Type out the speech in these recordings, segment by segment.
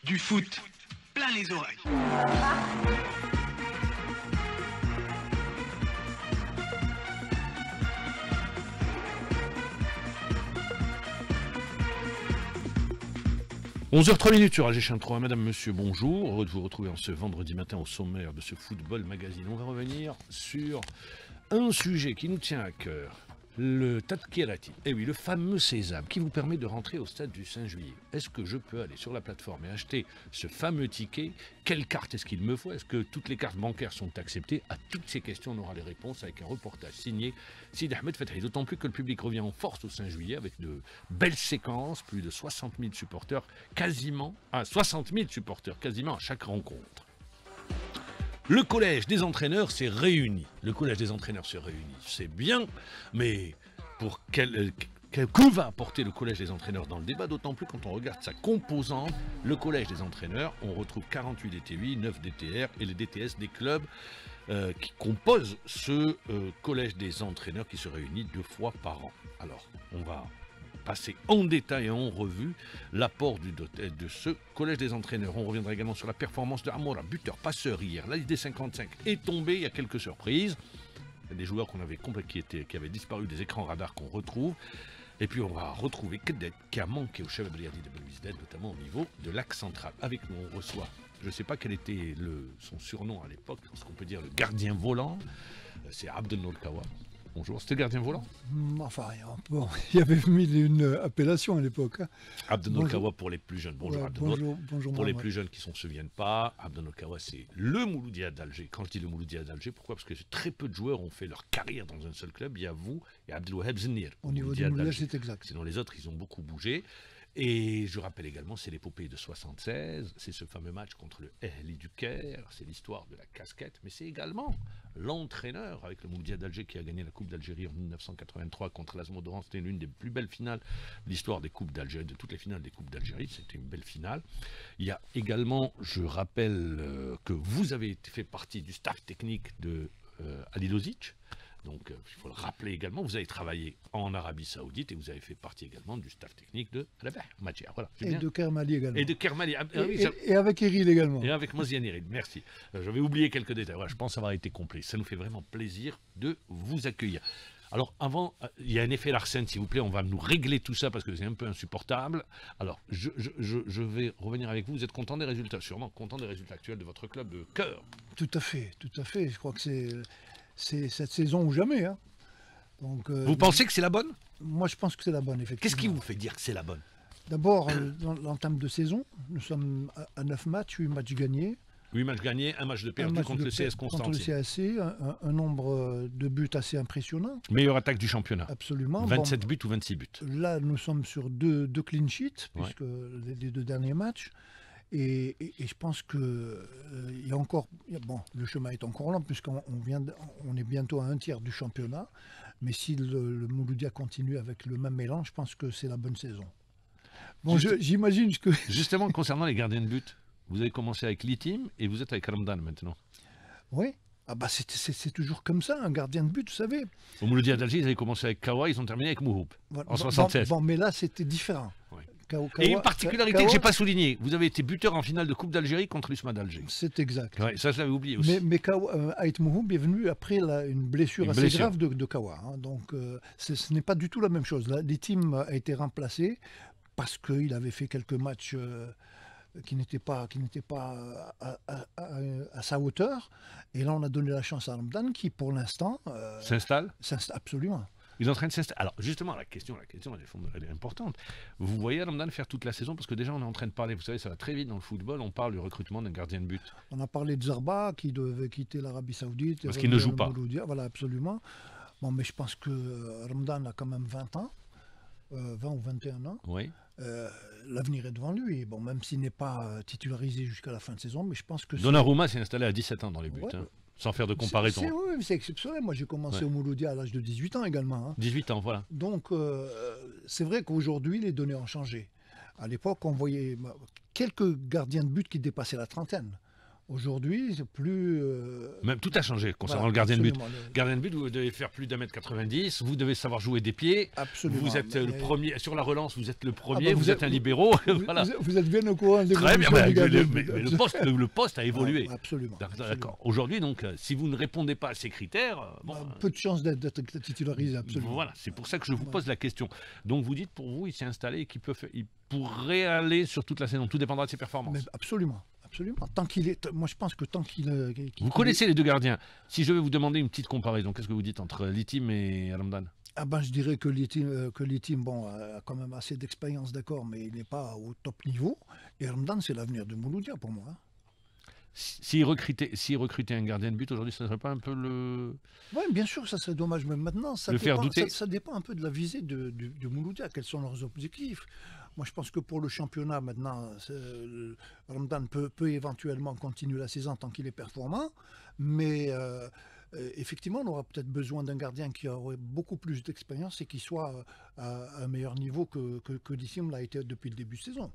Du foot, plein les oreilles. – 11h03 sur AG 3. Madame, monsieur, bonjour. Heureux de vous retrouver en ce vendredi matin au sommaire de ce Football Magazine. On va revenir sur un sujet qui nous tient à cœur. Le Tadkirati, et oui, le fameux sésame qui vous permet de rentrer au stade du 5 juillet. Est-ce que je peux aller sur la plateforme et acheter ce fameux ticket? Quelle carte est-ce qu'il me faut? Est-ce que toutes les cartes bancaires sont acceptées? À toutes ces questions, on aura les réponses avec un reportage signé Sid Ahmed Fethi. D'autant plus que le public revient en force au 5 juillet avec de belles séquences, plus de 60 000 supporters, quasiment à chaque rencontre. Le collège des entraîneurs s'est réuni. C'est bien, mais pour quel coup va apporter le collège des entraîneurs dans le débat, d'autant plus quand on regarde sa composante. Le collège des entraîneurs, on retrouve 48 DTI, 9 DTR et les DTS des clubs qui composent ce collège des entraîneurs qui se réunit 2 fois par an. Alors, on va passer en détail et en revue l'apport de ce collège des entraîneurs. On reviendra également sur la performance de Amoura, buteur, passeur hier. La liste des 55 est tombée, il y a quelques surprises. Il y a des joueurs qui avaient disparu des écrans radars qu'on retrouve. Et puis on va retrouver Kedet qui a manqué au chef Briardi de Belvisden, notamment au niveau de l'axe central. Avec nous, on reçoit, je ne sais pas quel était son surnom à l'époque, ce qu'on peut dire le gardien volant, c'est Abdelnour Kawa. Bonjour, c'était le gardien volant? Enfin, bon, il y avait une appellation à l'époque. Abdelnour Kawa pour les plus jeunes. Bonjour, ouais, bonjour. Pour les plus jeunes qui ne s'en souviennent pas, Abdelnour Kawa, c'est le Mouloudia d'Alger. Quand je dis le Mouloudia d'Alger, pourquoi? Parce que très peu de joueurs ont fait leur carrière dans un seul club. Il y a vous et Abdelwaheb Zenir. Au niveau du Mouloudia, c'est exact. Sinon, les autres, ils ont beaucoup bougé. Et je rappelle également, c'est l'épopée de 76, c'est ce fameux match contre le Ahli du Caire, c'est l'histoire de la casquette, mais c'est également l'entraîneur avec le Mouloudia d'Alger qui a gagné la Coupe d'Algérie en 1983 contre l'Asmo d'Oran. C'était l'une des plus belles finales de l'histoire des Coupes d'Algérie, de toutes les finales des Coupes d'Algérie, c'était une belle finale. Il y a également, je rappelle que vous avez fait partie du staff technique de Ali Lozic. Donc, il faut le rappeler également, vous avez travaillé en Arabie Saoudite et vous avez fait partie également du staff technique de Rabah Madjer. Voilà, et de Kermali également. Et de Kermali. Et avec Eril également. Et avec Moziane Eril, merci. J'avais oublié quelques détails. Voilà, je pense avoir été complet. Ça nous fait vraiment plaisir de vous accueillir. Alors, avant, il y a un effet Larsen, s'il vous plaît, on va nous régler tout ça parce que c'est un peu insupportable. Alors, je vais revenir avec vous. Vous êtes content des résultats, sûrement content des résultats actuels de votre club de cœur. Tout à fait. Je crois que c'est cette saison ou jamais. Hein. Donc, vous pensez que c'est la bonne? Moi, je pense que c'est la bonne, effectivement. Qu'est-ce qui vous fait dire que c'est la bonne? D'abord, en termes de saison, nous sommes à 9 matchs, 8 matchs gagnés. 8 matchs gagnés, un match de perdu contre le CS Constantine. Contre le CAC, un nombre de buts assez impressionnant. Meilleure attaque du championnat. Absolument. 27 buts ou 26 buts. Là, nous sommes sur deux clean sheets, puisque les 2 derniers matchs. Et je pense que il y a encore, bon, le chemin est encore long puisqu'on est bientôt à 1/3 du championnat, mais si le Mouloudia continue avec le même élan, je pense que c'est la bonne saison. Bon, j'imagine que... Justement, concernant les gardiens de but, vous avez commencé avec l'Itim et vous êtes avec Ramdan maintenant. Oui. Ah bah c'est toujours comme ça, un gardien de but, vous savez. Au Mouloudia d'Alger, ils avaient commencé avec Kawa, ils ont terminé avec Mouhoub, en 76. Bon, mais là, c'était différent. Oui. Et une particularité que je n'ai pas soulignée, vous avez été buteur en finale de Coupe d'Algérie contre l'USMA d'Alger. C'est exact. Ouais, ça, je l'avais oublié aussi. Mais Haït Mouhoub est venu après une blessure assez grave de Kawa. Hein, donc, ce n'est pas du tout la même chose. L'Itim a été remplacé parce qu'il avait fait quelques matchs qui n'étaient pas à sa hauteur. Et là, on a donné la chance à Ramdan qui, pour l'instant... s'installe. Absolument. Ils sont en train de s'installer. Alors justement, la question elle est importante. Vous voyez Ramdan faire toute la saison, parce que déjà on est en train de parler, vous savez, ça va très vite dans le football, on parle du recrutement d'un gardien de but. On a parlé de Zarba qui devait quitter l'Arabie Saoudite. Parce qu'il ne joue pas. Mouloudia, voilà, absolument. Bon, mais je pense que Ramdan a quand même 20 ans, 20 ou 21 ans. Oui. L'avenir est devant lui. Bon, même s'il n'est pas titularisé jusqu'à la fin de saison, mais je pense que... Donnarumma s'est installé à 17 ans dans les buts. Ouais. Hein. Sans faire de comparaison. C'est exceptionnel. Moi, j'ai commencé au Mouloudia à l'âge de 18 ans également. Hein. 18 ans, voilà. Donc, c'est vrai qu'aujourd'hui, les données ont changé. À l'époque, on voyait quelques gardiens de but qui dépassaient la trentaine. Aujourd'hui, c'est plus... Même tout a changé concernant voilà, le gardien de but. absolument, Gardien de but, vous devez faire plus d'1m90, vous devez savoir jouer des pieds. Absolument. Vous êtes le Mais- premier, sur la relance, vous êtes le premier, bah, vous êtes un libéraux. Voilà. Vous êtes bien au courant de Très bien, l'évolution du gardien de but. mais le poste a évolué. Ouais, absolument. D'accord. Aujourd'hui, donc, si vous ne répondez pas à ces critères, bon, Peu de chances d'être titularisé, absolument. voilà, c'est pour ça que je vous pose la question. Donc, vous dites, pour vous, il s'est installé et qu'il il pourrait aller sur toute la saison. Tout dépendra de ses performances. Mais absolument. Absolument. Tant qu'il est, moi je pense que tant qu'il. Vous connaissez les deux gardiens. Si je vais vous demander une petite comparaison, qu'est-ce que vous dites entre Litim et Alamdan? Ah ben, je dirais que Litim, bon, a quand même assez d'expérience, d'accord, mais il n'est pas au top niveau. Et Ramdan, c'est l'avenir de Mouloudia pour moi. Hein. S'il recrutait un gardien de but aujourd'hui, ça ne serait pas un peu le... Oui, bien sûr, ça serait dommage. Mais maintenant, ça, Le faire dépend, douter. ça dépend un peu de la visée de Mouloudia. Quels sont leurs objectifs? Moi, je pense que pour le championnat, maintenant, Ramdan peut éventuellement continuer la saison tant qu'il est performant. Mais effectivement, on aura peut-être besoin d'un gardien qui aurait beaucoup plus d'expérience et qui soit à un meilleur niveau que Litim l'a été depuis le début de saison.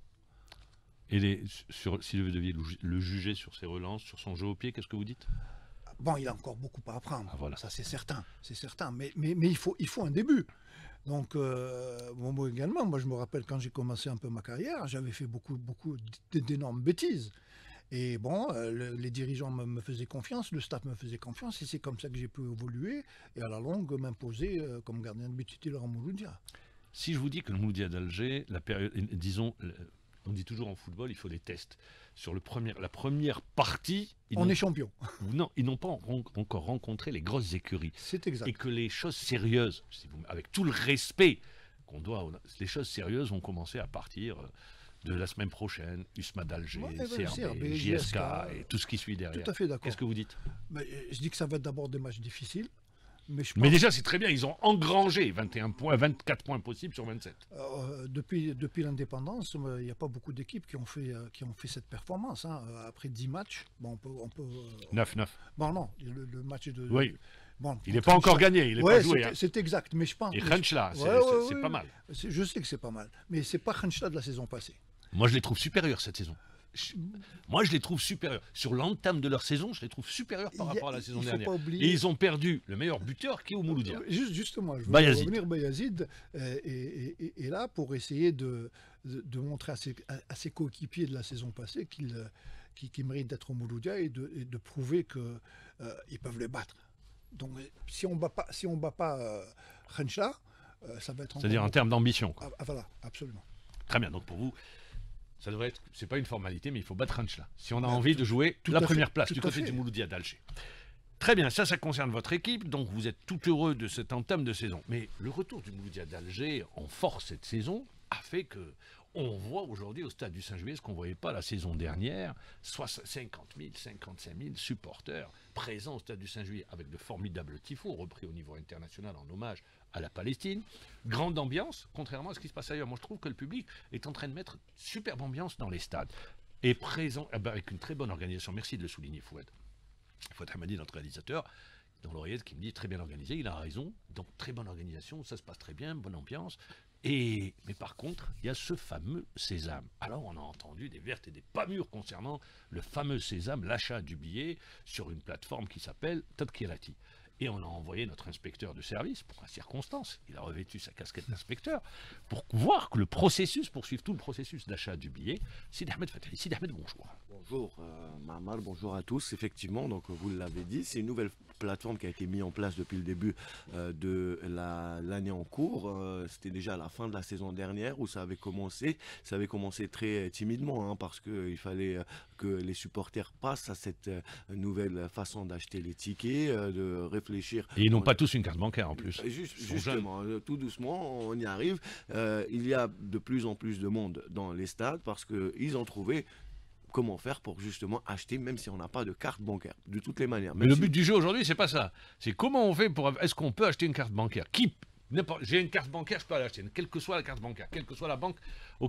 Et si vous deviez le juger sur ses relances, sur son jeu au pied, qu'est-ce que vous dites? Bon, il a encore beaucoup à apprendre. Ah, voilà. Ça, c'est certain. Mais il faut un début. Donc, moi également, moi je me rappelle quand j'ai commencé un peu ma carrière, j'avais fait beaucoup d'énormes bêtises. Et bon, les dirigeants me faisaient confiance, le staff me faisait confiance, et c'est comme ça que j'ai pu évoluer et à la longue m'imposer comme gardien de but titulaire en Mouloudia. Si je vous dis que le Mouloudia d'Alger, la période, disons, on dit toujours en football, il faut des tests. Sur la première partie, On est champion. Non, ils n'ont pas encore rencontré les grosses écuries. C'est exact. Et que les choses sérieuses, avec tout le respect qu'on doit, les choses sérieuses vont commencer à partir de la semaine prochaine. USMA d'Alger, CRB, JSK et tout ce qui suit derrière. Tout à fait d'accord. Qu'est-ce que vous dites? Je dis que ça va être d'abord des matchs difficiles. Mais déjà, c'est très bien, ils ont engrangé 21 points, 24 points possibles sur 27. Depuis l'indépendance, il n'y a pas beaucoup d'équipes qui ont fait cette performance. Hein. Après 10 matchs, bon, on peut 9-9. Bon, non, le match de... Oui. Bon, Il n'est pas encore gagné, il n'est pas joué. C'est exact, mais je pense... Et Khenchla, c'est pas mal. Je sais que c'est pas mal, mais c'est pas Khenchla de la saison passée. Moi, je les trouve supérieurs cette saison. Moi, je les trouve supérieurs. Sur l'entame de leur saison, je les trouve supérieurs par rapport à la saison dernière. Et ils ont perdu le meilleur buteur qui est au Mouloudia. Justement, je veux Bayazid. revenir Bayazid est là pour essayer de montrer à ses coéquipiers de la saison passée qu'ils méritent d'être au Mouloudia et de prouver qu'ils peuvent le battre. Donc, si on bat pas Khenchla, ça va être... C'est-à-dire en termes d'ambition. Voilà, absolument. Très bien, donc pour vous... Ça devrait être, c'est pas une formalité, mais il faut battre Khenchla. Si on a envie de jouer la première place du côté du Mouloudia d'Alger. Très bien, ça concerne votre équipe, donc vous êtes tout heureux de cette entame de saison. Mais le retour du Mouloudia d'Alger en force cette saison a fait que on voit aujourd'hui au stade du Saint-Julier ce qu'on ne voyait pas la saison dernière, 50 000, 55 000 supporters présents au stade du Saint-Julier avec de formidables tifos repris au niveau international en hommage à la Palestine. Grande ambiance, contrairement à ce qui se passe ailleurs. Moi, je trouve que le public est en train de mettre superbe ambiance dans les stades. Et présent, avec une très bonne organisation. Merci de le souligner, Fouad. Fouad Hamadi, notre réalisateur, dans l'oreillette, qui me dit très bien organisé. Il a raison. Donc, très bonne organisation, ça se passe très bien, bonne ambiance. Mais par contre, il y a ce fameux sésame. Alors, on a entendu des vertes et des pas mûres concernant le fameux sésame, l'achat du billet sur une plateforme qui s'appelle Tadkirati. Et on a envoyé notre inspecteur de service, pour la circonstance, il a revêtu sa casquette d'inspecteur, pour voir que le processus, pour suivre tout le processus d'achat du billet. Sidi Ahmed Fatali. Sidi Ahmed, bonjour. Bonjour Mahmar, bonjour à tous. Effectivement, donc vous l'avez dit, c'est une nouvelle plateforme qui a été mise en place depuis le début de l'année en cours. C'était déjà à la fin de la saison dernière où ça avait commencé. Ça avait commencé très timidement hein, parce qu'il fallait que les supporters passent à cette nouvelle façon d'acheter les tickets, de réfléchir. Et ils n'ont pas tous une carte bancaire en plus. Justement, tout doucement, on y arrive. Il y a de plus en plus de monde dans les stades parce qu'ils ont trouvé comment faire pour justement acheter même si on n'a pas de carte bancaire, de toutes les manières. Mais le but du jeu aujourd'hui, c'est pas ça. C'est comment on fait pour... Est-ce qu'on peut acheter une carte bancaire? J'ai une carte bancaire, je peux l'acheter, quelle que soit la carte bancaire, quelle que soit la banque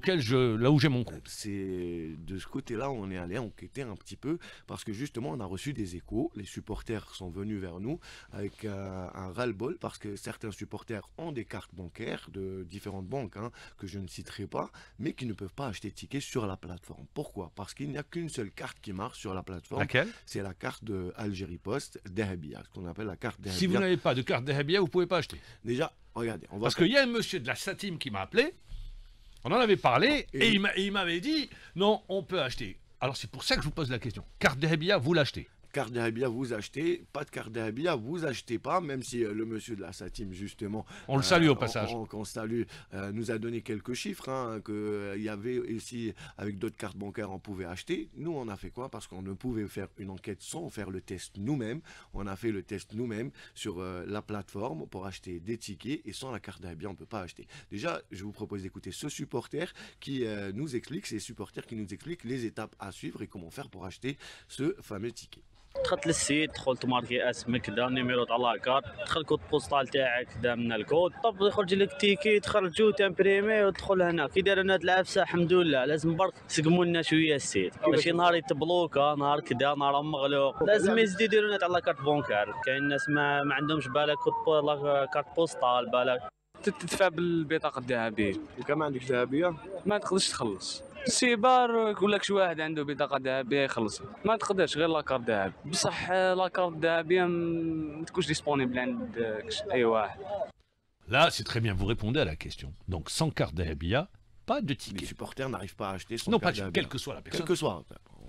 là où j'ai mon compte. C'est de ce côté-là on est allé enquêter un petit peu parce que justement on a reçu des échos. Les supporters sont venus vers nous avec un ras-le-bol parce que certains supporters ont des cartes bancaires de différentes banques que je ne citerai pas, mais qui ne peuvent pas acheter de tickets sur la plateforme. Pourquoi? Parce qu'il n'y a qu'une seule carte qui marche sur la plateforme. Laquelle? C'est la carte de Algérie Post Dahabia, ce qu'on appelle la carte Dahabia. Si vous n'avez pas de carte Dahabia, vous ne pouvez pas acheter. Déjà, regardez, on va... Parce qu'il y a un monsieur de la SATIM qui m'a appelé, on en avait parlé, et il m'avait dit, non, on peut acheter. Alors c'est pour ça que je vous pose la question. Carte Dahabia, vous l'achetez? Carte Dahabia, vous achetez. Pas de carte Dahabia, vous achetez pas. Même si le monsieur de la SATIM, justement... On le salue au passage. On salue, nous a donné quelques chiffres. Qu'il y avait ici, avec d'autres cartes bancaires, on pouvait acheter. Nous, on a fait quoi? Parce qu'on ne pouvait faire une enquête sans faire le test nous-mêmes. On a fait le test nous-mêmes sur la plateforme pour acheter des tickets. Et sans la carte Dahabia, on ne peut pas acheter. Déjà, je vous propose d'écouter ce supporter qui nous explique, ces supporters qui nous expliquent les étapes à suivre et comment faire pour acheter ce fameux ticket. دخلت للسيت، دخلت ماركي اسمك كذا النيميرو تاع لاكارت، دخل الكود بوستال تاعك كذا من الكود، طب يخرج لك تيكي تخرجو تمبريمي وتدخل هنا. كي داروا هاد العفسه الحمد لله لازم برك سقموا لنا شويه السيت، ماشي نهار يتبلوكا نهار كذا نهار مغلوق، لازم يزيدوا يديروا لنا تاع لاكارت بونكار. كاين الناس ما عندهمش بالك كود كارت بوستال بالك تدفع بالبطاقه الذهبيه. وكان ما عندكش ذهبيه ما تقدرش تخلص. السيبار يقول لك شي واحد عنده بطاقه ذهبيه يخلص، ما تقدرش غير لاكارت ذهب. بصح لاكارت ذهبيه ما تكونش ديسپونيبل عند اي واحد. Là, c'est très bien, vous répondez à la question. Donc, sans carte Dahabia, pas de ticket. Les supporters n'arrivent pas à acheter sans Non, carte pas Dahabia. quelle que soit la personne. Quel que soit.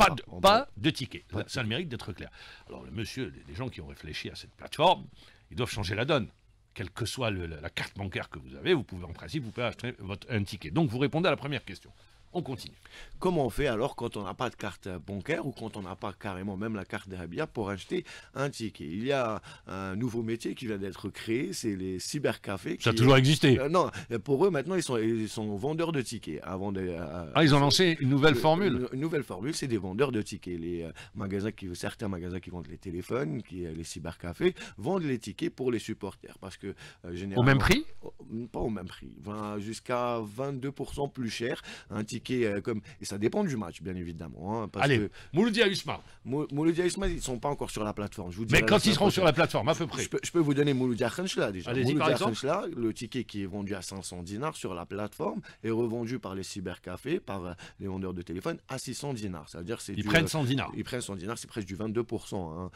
Pas de ticket. Ça a le mérite d'être clair. Alors, le monsieur, les gens qui ont réfléchi à cette plateforme, ils doivent changer la donne. Quelle que soit la carte bancaire que vous avez, vous pouvez en principe, vous pouvez acheter un ticket. Donc, vous répondez à la première question. On continue. Comment on fait alors quand on n'a pas de carte bancaire ou quand on n'a pas carrément même la carte Dahabia pour acheter un ticket? Il y a un nouveau métier qui vient d'être créé, c'est les cybercafés. Ça a toujours existé. Non, pour eux maintenant ils sont vendeurs de tickets. Avant ils ont lancé une nouvelle formule. Une nouvelle formule, c'est des vendeurs de tickets. Les magasins certains magasins qui vendent les téléphones, les cybercafés, vendent les tickets pour les supporters. Parce que généralement, au même prix? Pas au même prix. Jusqu'à 22% plus cher. Un ticket comme... Et ça dépend du match, bien évidemment. Parce Allez, que Mouloudia Usma. Mouloudia Usma, ils ne sont pas encore sur la plateforme. Je vous mais quand ils seront sur la plateforme, à peu près. Je peux vous donner Mouloudia Khenchla déjà. Mouloudia Khenchla, le ticket qui est vendu à 500 dinars sur la plateforme est revendu par les cybercafés, par les vendeurs de téléphone à 600 dinars. Ça veut dire ils prennent 100 dinars. Ils prennent 100 dinars, c'est presque du 22%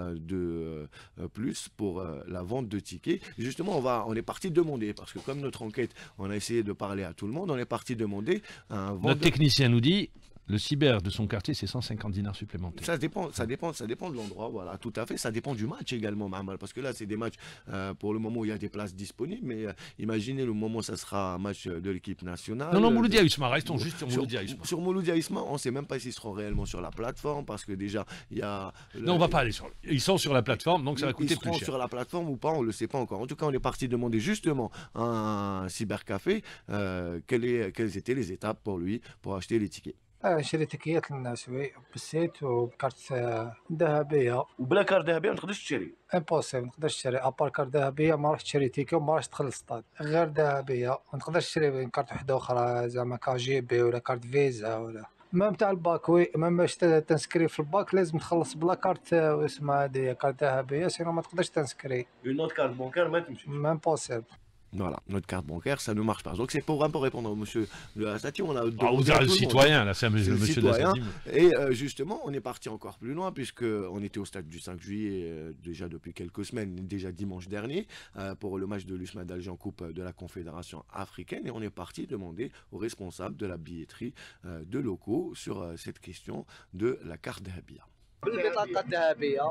de plus pour la vente de tickets. Et justement, on est parti demander, parce que comme notre enquête, on a essayé de parler à tout le monde, on est parti demander un vendeur... Notre technicien nous dit, le cyber de son quartier, c'est 150 dinars supplémentaires. Ça dépend de l'endroit, voilà, tout à fait. Ça dépend du match également, Mahamal, parce que là, c'est des matchs, pour le moment où il y a des places disponibles, mais imaginez le moment où ça sera un match de l'équipe nationale. Non, Mouloudia Usma, restons juste sur Mouloudia Usma. Sur Mouloudia Usma, on ne sait même pas s'ils seront réellement sur la plateforme, parce que déjà, il y a... Non, on ne va pas aller sur... Ils sont sur la plateforme, donc ça va coûter plus cher. Ils seront sur la plateforme ou pas, on ne le sait pas encore. En tout cas, on est parti demander justement à un cybercafé quelles étaient les étapes pour lui, pour acheter les tickets. نشري تكيات للناسوي بالسيت وبكارت ذهبيه. وبلا كارت ذهبيه ما تقدرش تشري. امبوسيبل، ما نقدرش نشري ابار كارت ذهبيه، ما راح تشري تيكي وما راح تدخل للستاد. غير ذهبيه ما نقدرش نشري كارت وحده اخرى زعما كاجي بي ولا كارت فيزا ولا مام تاع الباك. وي مام باش تنسكري في الباك لازم تخلص بلا كارت اسمها هذه كارت ذهبيه، سينو ما تقدرش تنسكري. اون اوت كارت بانكير ما تمشي. امبوسيبل. Voilà, notre carte bancaire, ça ne marche pas. Donc c'est pour un peu répondre au monsieur de la SATIM. On a vous avez le citoyen, là, c'est le monsieur de la SATIM. Et justement, on est parti encore plus loin, puisqu'on était au stade du 5 juillet, déjà depuis quelques semaines, déjà dimanche dernier, pour le match de l'USMA d'Alger en Coupe de la Confédération africaine. Et on est parti demander aux responsables de la billetterie de locaux sur cette question de la carte Dahabia. بالبطاقة الذهبية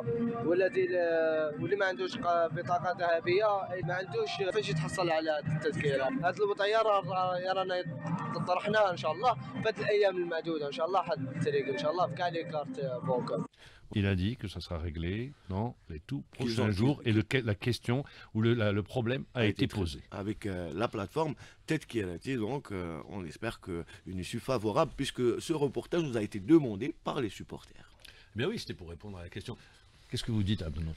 واللي ما عندوش بطاقة ذهبية ما عندوش فاش يتحصل على التذكرة. هذه الوضعية رانا طرحناها إن شاء الله في هذه الأيام المعدودة إن شاء الله حتريق إن شاء الله في كاع لي كارت بونكر. Il a dit que ça sera réglé dans les tout prochains jours et la question ou le problème a été posé. Avec la plateforme Tête Kirati, donc on espère qu'une issue favorable puisque ce reportage nous a été demandé par les supporters. Bien oui, c'était pour répondre à la question. Qu'est-ce que vous dites, Abdenour?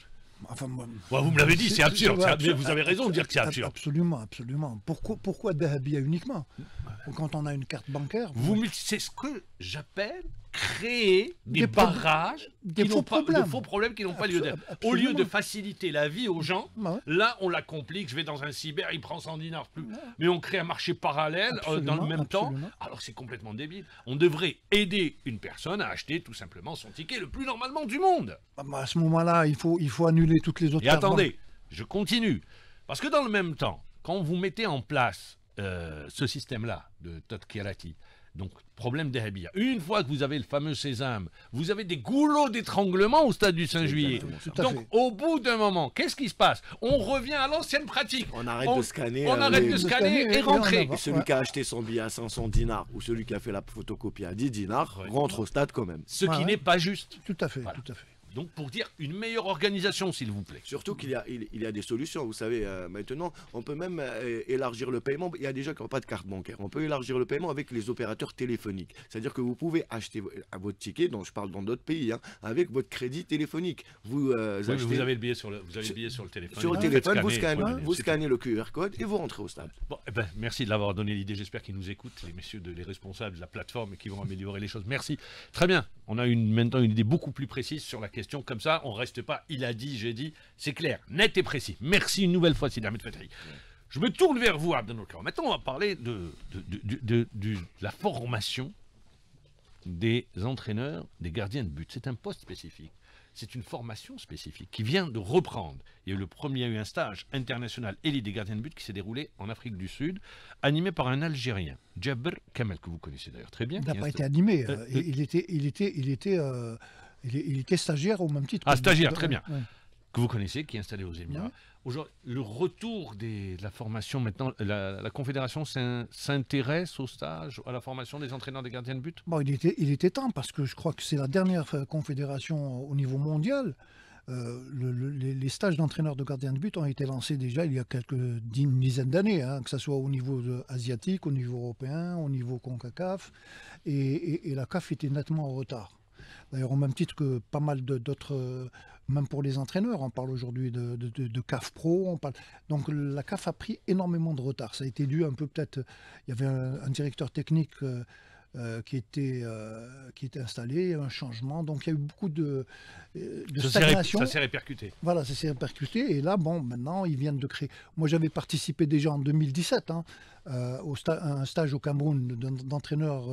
Enfin, moi, Vous me l'avez dit, c'est absurde. absurde. Vous avez raison de dire que c'est absurde. Absolument, absolument. Pourquoi Dahabia uniquement? Quand on a une carte bancaire. C'est ce que j'appelle créer des Des barrages, des qui faux n'ont pas, de problèmes. faux problèmes qui n'ont pas lieu d'être. Au Absolument. lieu de faciliter la vie aux gens, Ouais. là on la complique. Je vais dans un cyber, il prend 100 dinars plus. Mais on crée un marché parallèle dans le Absolument, même temps. absolument. Alors c'est complètement débile. On devrait aider une personne à acheter tout simplement son ticket le plus normalement du monde. À ce moment-là, il faut annuler toutes les autres Et cartes attendez, je continue. Parce que dans le même temps, quand vous mettez en place ce système-là de Tadkirati, donc problème Dahabia, une fois que vous avez le fameux sésame, vous avez des goulots d'étranglement au stade du 5 juillet. Tout à Donc fait. au bout d'un moment, qu'est-ce qui se passe? On revient à l'ancienne pratique. On arrête de scanner. On arrête de les- scanner et et on rentrer. avance. Et celui qui a acheté son billet à 500 dinars ou celui qui a fait la photocopie à 10 dinars Ouais. rentre au stade quand même. Ce qui Ouais. n'est pas juste. Tout à fait, Voilà. tout à fait. Donc pour dire une meilleure organisation, s'il vous plaît. Surtout qu'il y a des solutions. Vous savez, maintenant, on peut même élargir le paiement. Il y a des gens qui n'ont pas de carte bancaire. On peut élargir le paiement avec les opérateurs téléphoniques. C'est-à-dire que vous pouvez acheter votre ticket, dont je parle dans d'autres pays, avec votre crédit téléphonique. Vous, Oui, mais achetez vous avez le billet sur le téléphone. sur le Vous faites téléphone, vous scanner, scannez, voilà, vous c'est scannez le QR code et vous rentrez au stade. Bon, merci de l'avoir donné l'idée. J'espère qu'ils nous écoutent, les messieurs, les responsables de la plateforme, et qui vont améliorer les choses. Merci. Très bien. On a maintenant une idée beaucoup plus précise sur la question. Comme ça, on ne reste pas. Il a dit, j'ai dit. C'est clair, net et précis. Merci une nouvelle fois, Sidi Ahmed Fatri. Je me tourne vers vous, Abdelnour Karam. Maintenant, on va parler de la formation des entraîneurs, des gardiens de but. C'est un poste spécifique. C'est une formation spécifique qui vient de reprendre. Il y a eu un stage international élite des gardiens de but qui s'est déroulé en Afrique du Sud, animé par un Algérien, Djabr Kamel, que vous connaissez d'ailleurs très bien. Il n'a qui pas est été animé. Euh, Il était stagiaire au même titre. Ah, que- stagiaire, très bien. Ouais. que vous connaissez, qui est installé aux Émirats. Ouais. Aujourd'hui, le retour de la formation, maintenant, la Confédération s'intéresse au stage, à la formation des entraîneurs des gardiens de but. Bon, il était temps parce que je crois que c'est la dernière confédération au niveau mondial. Les stages d'entraîneurs de gardiens de but ont été lancés déjà il y a une dizaine d'années, que ce soit au niveau asiatique, au niveau européen, au niveau CONCACAF, et la CAF était nettement en retard. D'ailleurs, au même titre que pas mal d'autres, même pour les entraîneurs, on parle aujourd'hui de CAF Pro. Donc la CAF a pris énormément de retard. Ça a été dû un peu peut-être, il y avait un directeur technique qui était installé, il y a eu un changement. Donc il y a eu beaucoup de stagnation. Ça s'est répercuté. Voilà, ça s'est répercuté. Et là, bon, maintenant, ils viennent de créer. Moi, j'avais participé déjà en 2017 à un stage au Cameroun d'entraîneur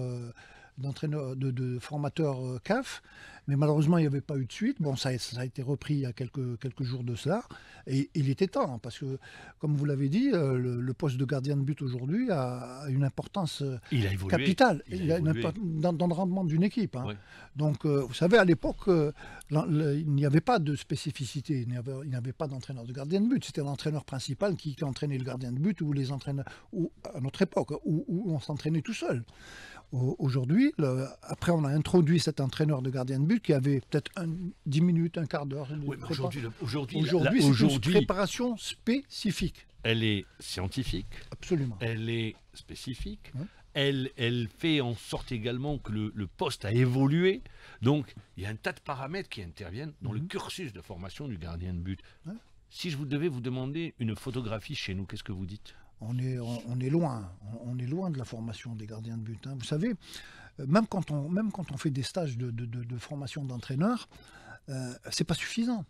de formateur CAF, mais malheureusement il n'y avait pas eu de suite. Bon, ça a été repris il y a quelques jours de cela, et il était temps, parce que, comme vous l'avez dit, le poste de gardien de but aujourd'hui a une importance Il a évolué. capitale Il a évolué. dans le rendement d'une équipe. Oui. Donc, vous savez, à l'époque, il n'y avait pas de spécificité, il n'y avait pas d'entraîneur de gardien de but. C'était l'entraîneur principal qui entraînait le gardien de but, ou les entraîneurs, ou à notre époque, où on s'entraînait tout seul. Aujourd'hui, après, on a introduit cet entraîneur de gardien de but qui avait peut-être 10 minutes, un quart d'heure. Oui, mais aujourd'hui, c'est une préparation spécifique. elle est scientifique, Absolument. elle est spécifique, Ouais. elle fait en sorte également que le poste a évolué. Donc, il y a un tas de paramètres qui interviennent dans le cursus de formation du gardien de but. Ouais. Si je devais vous demander une photographie chez nous, qu'est-ce que vous dites? On est loin. On est loin de la formation des gardiens de but. Vous savez, même quand on fait des stages de formation d'entraîneur, c'est pas suffisant.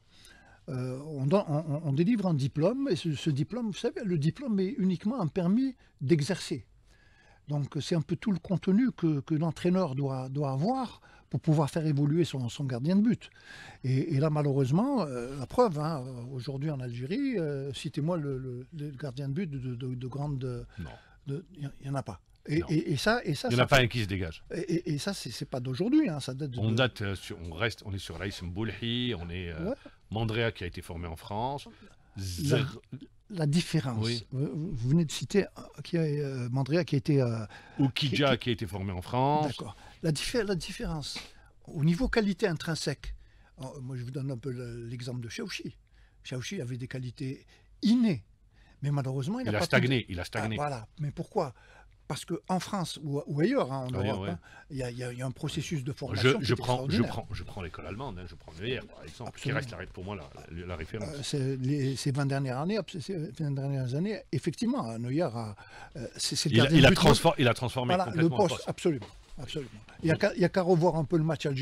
On délivre un diplôme, et ce diplôme, vous savez, le diplôme est uniquement un permis d'exercer. Donc c'est un peu tout le contenu que l'entraîneur doit avoir pour pouvoir faire évoluer son gardien de but. Et là, malheureusement, la preuve, aujourd'hui en Algérie, citez-moi le gardien de but de grande... Non. Il n'y en a pas. Non. Et ça, Il n'y en a pas un qui se dégage. et ça, c'est pas d'aujourd'hui, ça date On est sur Raïs Mboulhi, on est Ouais. Mandrea qui a été formé en France. La différence. Oui. Vous venez de citer Mandrea qui a été... Oukidja qui a été formé en France. D'accord. La différence, au niveau qualité intrinsèque, moi je vous donne un peu l'exemple de Chaouchi. Chaouchi avait des qualités innées, mais malheureusement il Il n'a a pas stagné. voilà. Mais pourquoi? parce qu'en France ou ailleurs, hein, en Oui, Europe, oui. hein, il y a un processus de formation qui Je est prends extraordinaire. l'école allemande, hein, je prends le neuer, par exemple, qui Absolument. reste pour moi la référence. Ces 20 dernières années, effectivement, Neuer c'est le Il gardien de a but. transformé Voilà, le complètement le poste, poste. absolument. Il n'y a qu'à revoir un peu le match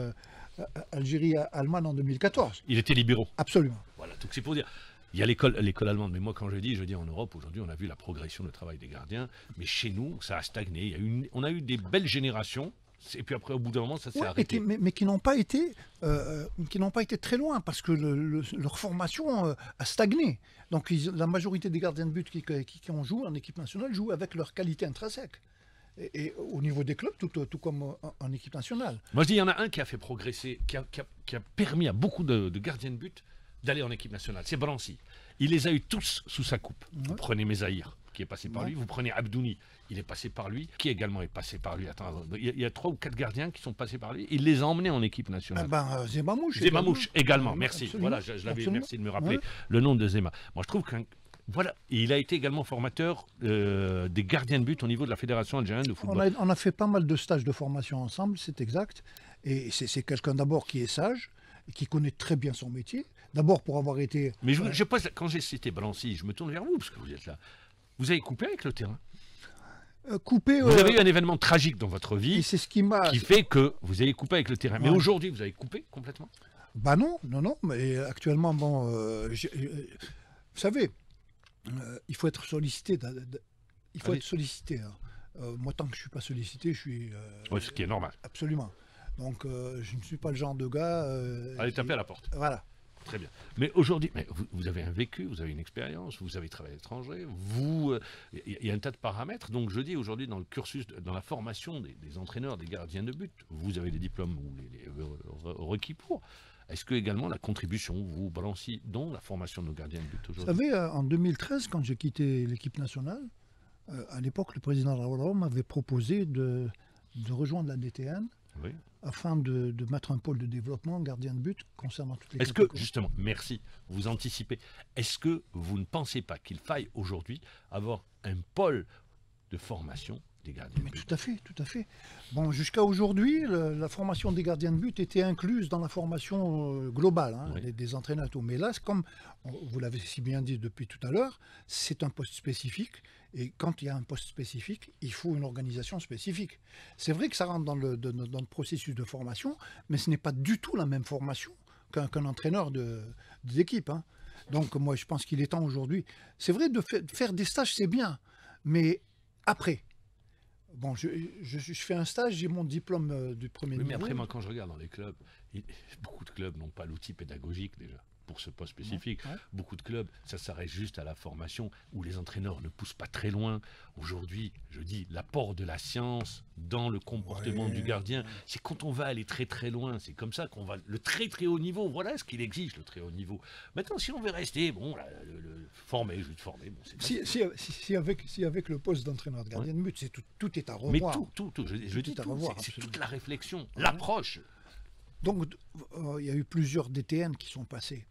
Algérie-Allemagne en 2014. Il était libéraux. Absolument. Voilà, donc c'est pour dire. Il y a l'école allemande, mais moi quand je dis en Europe, aujourd'hui on a vu la progression du travail des gardiens, mais chez nous ça a stagné. On a eu des belles générations, et puis après au bout d'un moment ça s'est Ouais, arrêté. mais qui n'ont pas été très loin parce que leur formation a stagné. Donc la majorité des gardiens de but qui ont joué en équipe nationale jouent avec leur qualité intrinsèque. Et au niveau des clubs, tout comme en équipe nationale. Moi je dis il y en a un qui a fait progresser, qui a permis à beaucoup de gardiens de but d'aller en équipe nationale, c'est Brancy. Il les a eu tous sous sa coupe. Vous prenez Mezaïr, qui est passé par lui, vous prenez Abdouni, il est passé par lui, qui également est passé par lui. Attends, il y a 3 ou 4 gardiens qui sont passés par lui, il les a emmenés en équipe nationale. Zemamouche. Zemamouche également, Oui, merci. absolument. Voilà, je l'avais, Absolument. merci de me rappeler Ouais. le nom de Zema. Moi je trouve que voilà, il a été également formateur des gardiens de but au niveau de la Fédération algérienne de football. On a fait pas mal de stages de formation ensemble, c'est exact. Et c'est quelqu'un d'abord qui est sage, et qui connaît très bien son métier. D'abord pour avoir été... Mais je pose, quand j'ai cité Brancy, je me tourne vers vous, parce que vous êtes là. Vous avez coupé avec le terrain. coupé... Vous avez eu un événement tragique dans votre et vie c'est ce qui m'a... qui fait que vous avez coupé avec le terrain. Mais Ouais. aujourd'hui, vous avez coupé complètement. Bah non, mais actuellement, bon... vous savez, il faut être sollicité. Il faut Allez. être sollicité. Hein. Moi, tant que je ne suis pas sollicité, je suis... Oui, ce qui est normal. Absolument. Donc, je ne suis pas le genre de gars... Allez taper à la porte. Voilà. Très bien. Mais aujourd'hui, vous avez un vécu, vous avez une expérience, vous avez travaillé à l'étranger, il y a un tas de paramètres. Donc je dis aujourd'hui dans le cursus, dans la formation des entraîneurs, des gardiens de but, vous avez les diplômes ou les requis pour. Est-ce que également la contribution, vous balanciez dans la formation de nos gardiens de but Vous aujourd'hui? savez, en 2013, quand j'ai quitté l'équipe nationale, à l'époque, le président Raoult m'avait proposé de rejoindre la DTN Oui. afin de mettre un pôle de développement gardien de but concernant toutes les Est-ce que, catégories. justement, merci, vous anticipez, est-ce que vous ne pensez pas qu'il faille aujourd'hui avoir un pôle de formation des gardiens de Mais but? tout à fait, tout à fait. Bon, jusqu'à aujourd'hui, la formation des gardiens de but était incluse dans la formation globale hein, Oui. des entraîneurs et tout. Mais là, c'est comme vous l'avez si bien dit depuis tout à l'heure, c'est un poste spécifique. Et quand il y a un poste spécifique, il faut une organisation spécifique. C'est vrai que ça rentre dans le processus de formation, mais ce n'est pas du tout la même formation qu'un entraîneur d'équipe. Hein. Donc moi, je pense qu'il est temps aujourd'hui. C'est vrai de faire des stages, c'est bien, mais après. Bon, je fais un stage, j'ai mon diplôme du premier Oui, mais niveau. après, moi, quand je regarde dans les clubs, beaucoup de clubs n'ont pas l'outil pédagogique déjà pour ce poste spécifique. Ouais. Beaucoup de clubs, ça s'arrête juste à la formation où les entraîneurs ne poussent pas très loin. Aujourd'hui, je dis l'apport de la science dans le comportement Ouais. du gardien, c'est quand on va aller très très loin. C'est comme ça qu'on va le très très haut niveau. Voilà ce qu'il exige, le très haut niveau. Maintenant, si on veut rester, bon, là, former, juste former, bon, c'est pas Si avec le poste d'entraîneur de gardien de but, c'est tout est à revoir. mais tout, je dis Tout à tout, revoir, c'est absolument. toute la réflexion, l'approche. Donc, il y a eu plusieurs DTN qui sont passés.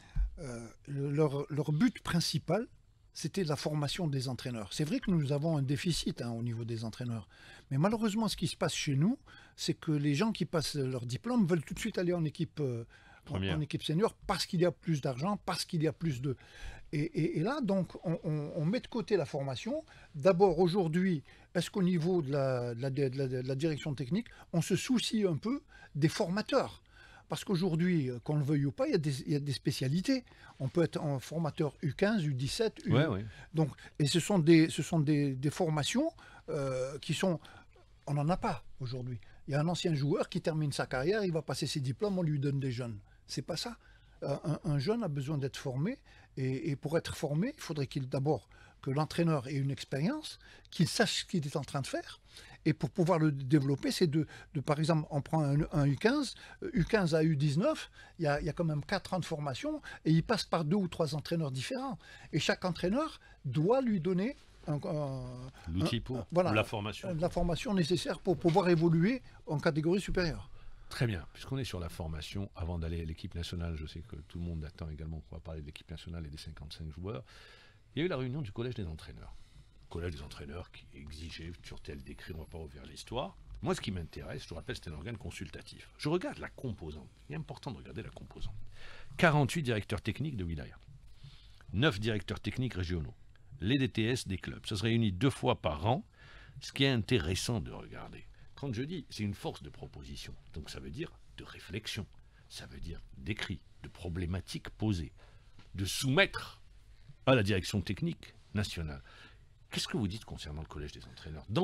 Leur but principal, c'était la formation des entraîneurs. C'est vrai que nous avons un déficit au niveau des entraîneurs. Mais malheureusement, ce qui se passe chez nous, c'est que les gens qui passent leur diplôme veulent tout de suite aller en équipe, en équipe senior parce qu'il y a plus d'argent, parce qu'il y a plus de... Et là, donc, on met de côté la formation. D'abord, aujourd'hui, est-ce qu'au niveau de la direction technique, on se soucie un peu des formateurs ? Parce qu'aujourd'hui, qu'on le veuille ou pas, il y a des spécialités. On peut être un formateur U15, U17, U... Ouais. Donc, et ce sont des formations qui sont... On n'en a pas aujourd'hui. Il y a un ancien joueur qui termine sa carrière, il va passer ses diplômes, on lui donne des jeunes. C'est pas ça. Un jeune a besoin d'être formé. Et pour être formé, il faudrait d'abord que l'entraîneur ait une expérience, qu'il sache ce qu'il est en train de faire. Et pour pouvoir le développer, c'est par exemple, on prend un U15, U15 à U19, il y a quand même 4 ans de formation, et il passe par 2 ou 3 entraîneurs différents. Et chaque entraîneur doit lui donner l'outil pour voilà, la formation. La formation nécessaire pour pouvoir évoluer en catégorie supérieure. Très bien, puisqu'on est sur la formation, avant d'aller à l'équipe nationale, je sais que tout le monde attend également qu'on va parler de l'équipe nationale et des 55 joueurs. Il y a eu la réunion du collège des entraîneurs. collège des entraîneurs qui exigeait sur tel décret, on ne va pas ouvrir l'histoire. Moi, ce qui m'intéresse, je vous rappelle, c'est un organe consultatif. Je regarde la composante. Il est important de regarder la composante. 48 directeurs techniques de wilaya, 9 directeurs techniques régionaux, les DTS des clubs. Ça se réunit 2 fois par an, ce qui est intéressant de regarder. Quand je dis, c'est une force de proposition, donc ça veut dire de réflexion, ça veut dire d'écrit, de problématiques posées, de soumettre à la direction technique nationale. Qu'est-ce que vous dites concernant le collège des entraîneurs dans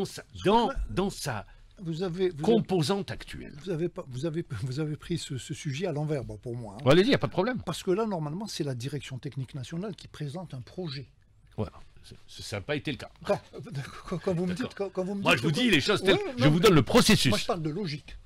sa composante actuelle? Vous avez pris ce sujet à l'envers, bon, pour moi. Hein. Bon, allez-y, il n'y a pas de problème. Parce que là, normalement, c'est la direction technique nationale qui présente un projet. Voilà. Ça n'a pas été le cas. Quand vous me dites... Moi, je vous dis les choses telles... je vous donne le processus. Moi, je parle de logique.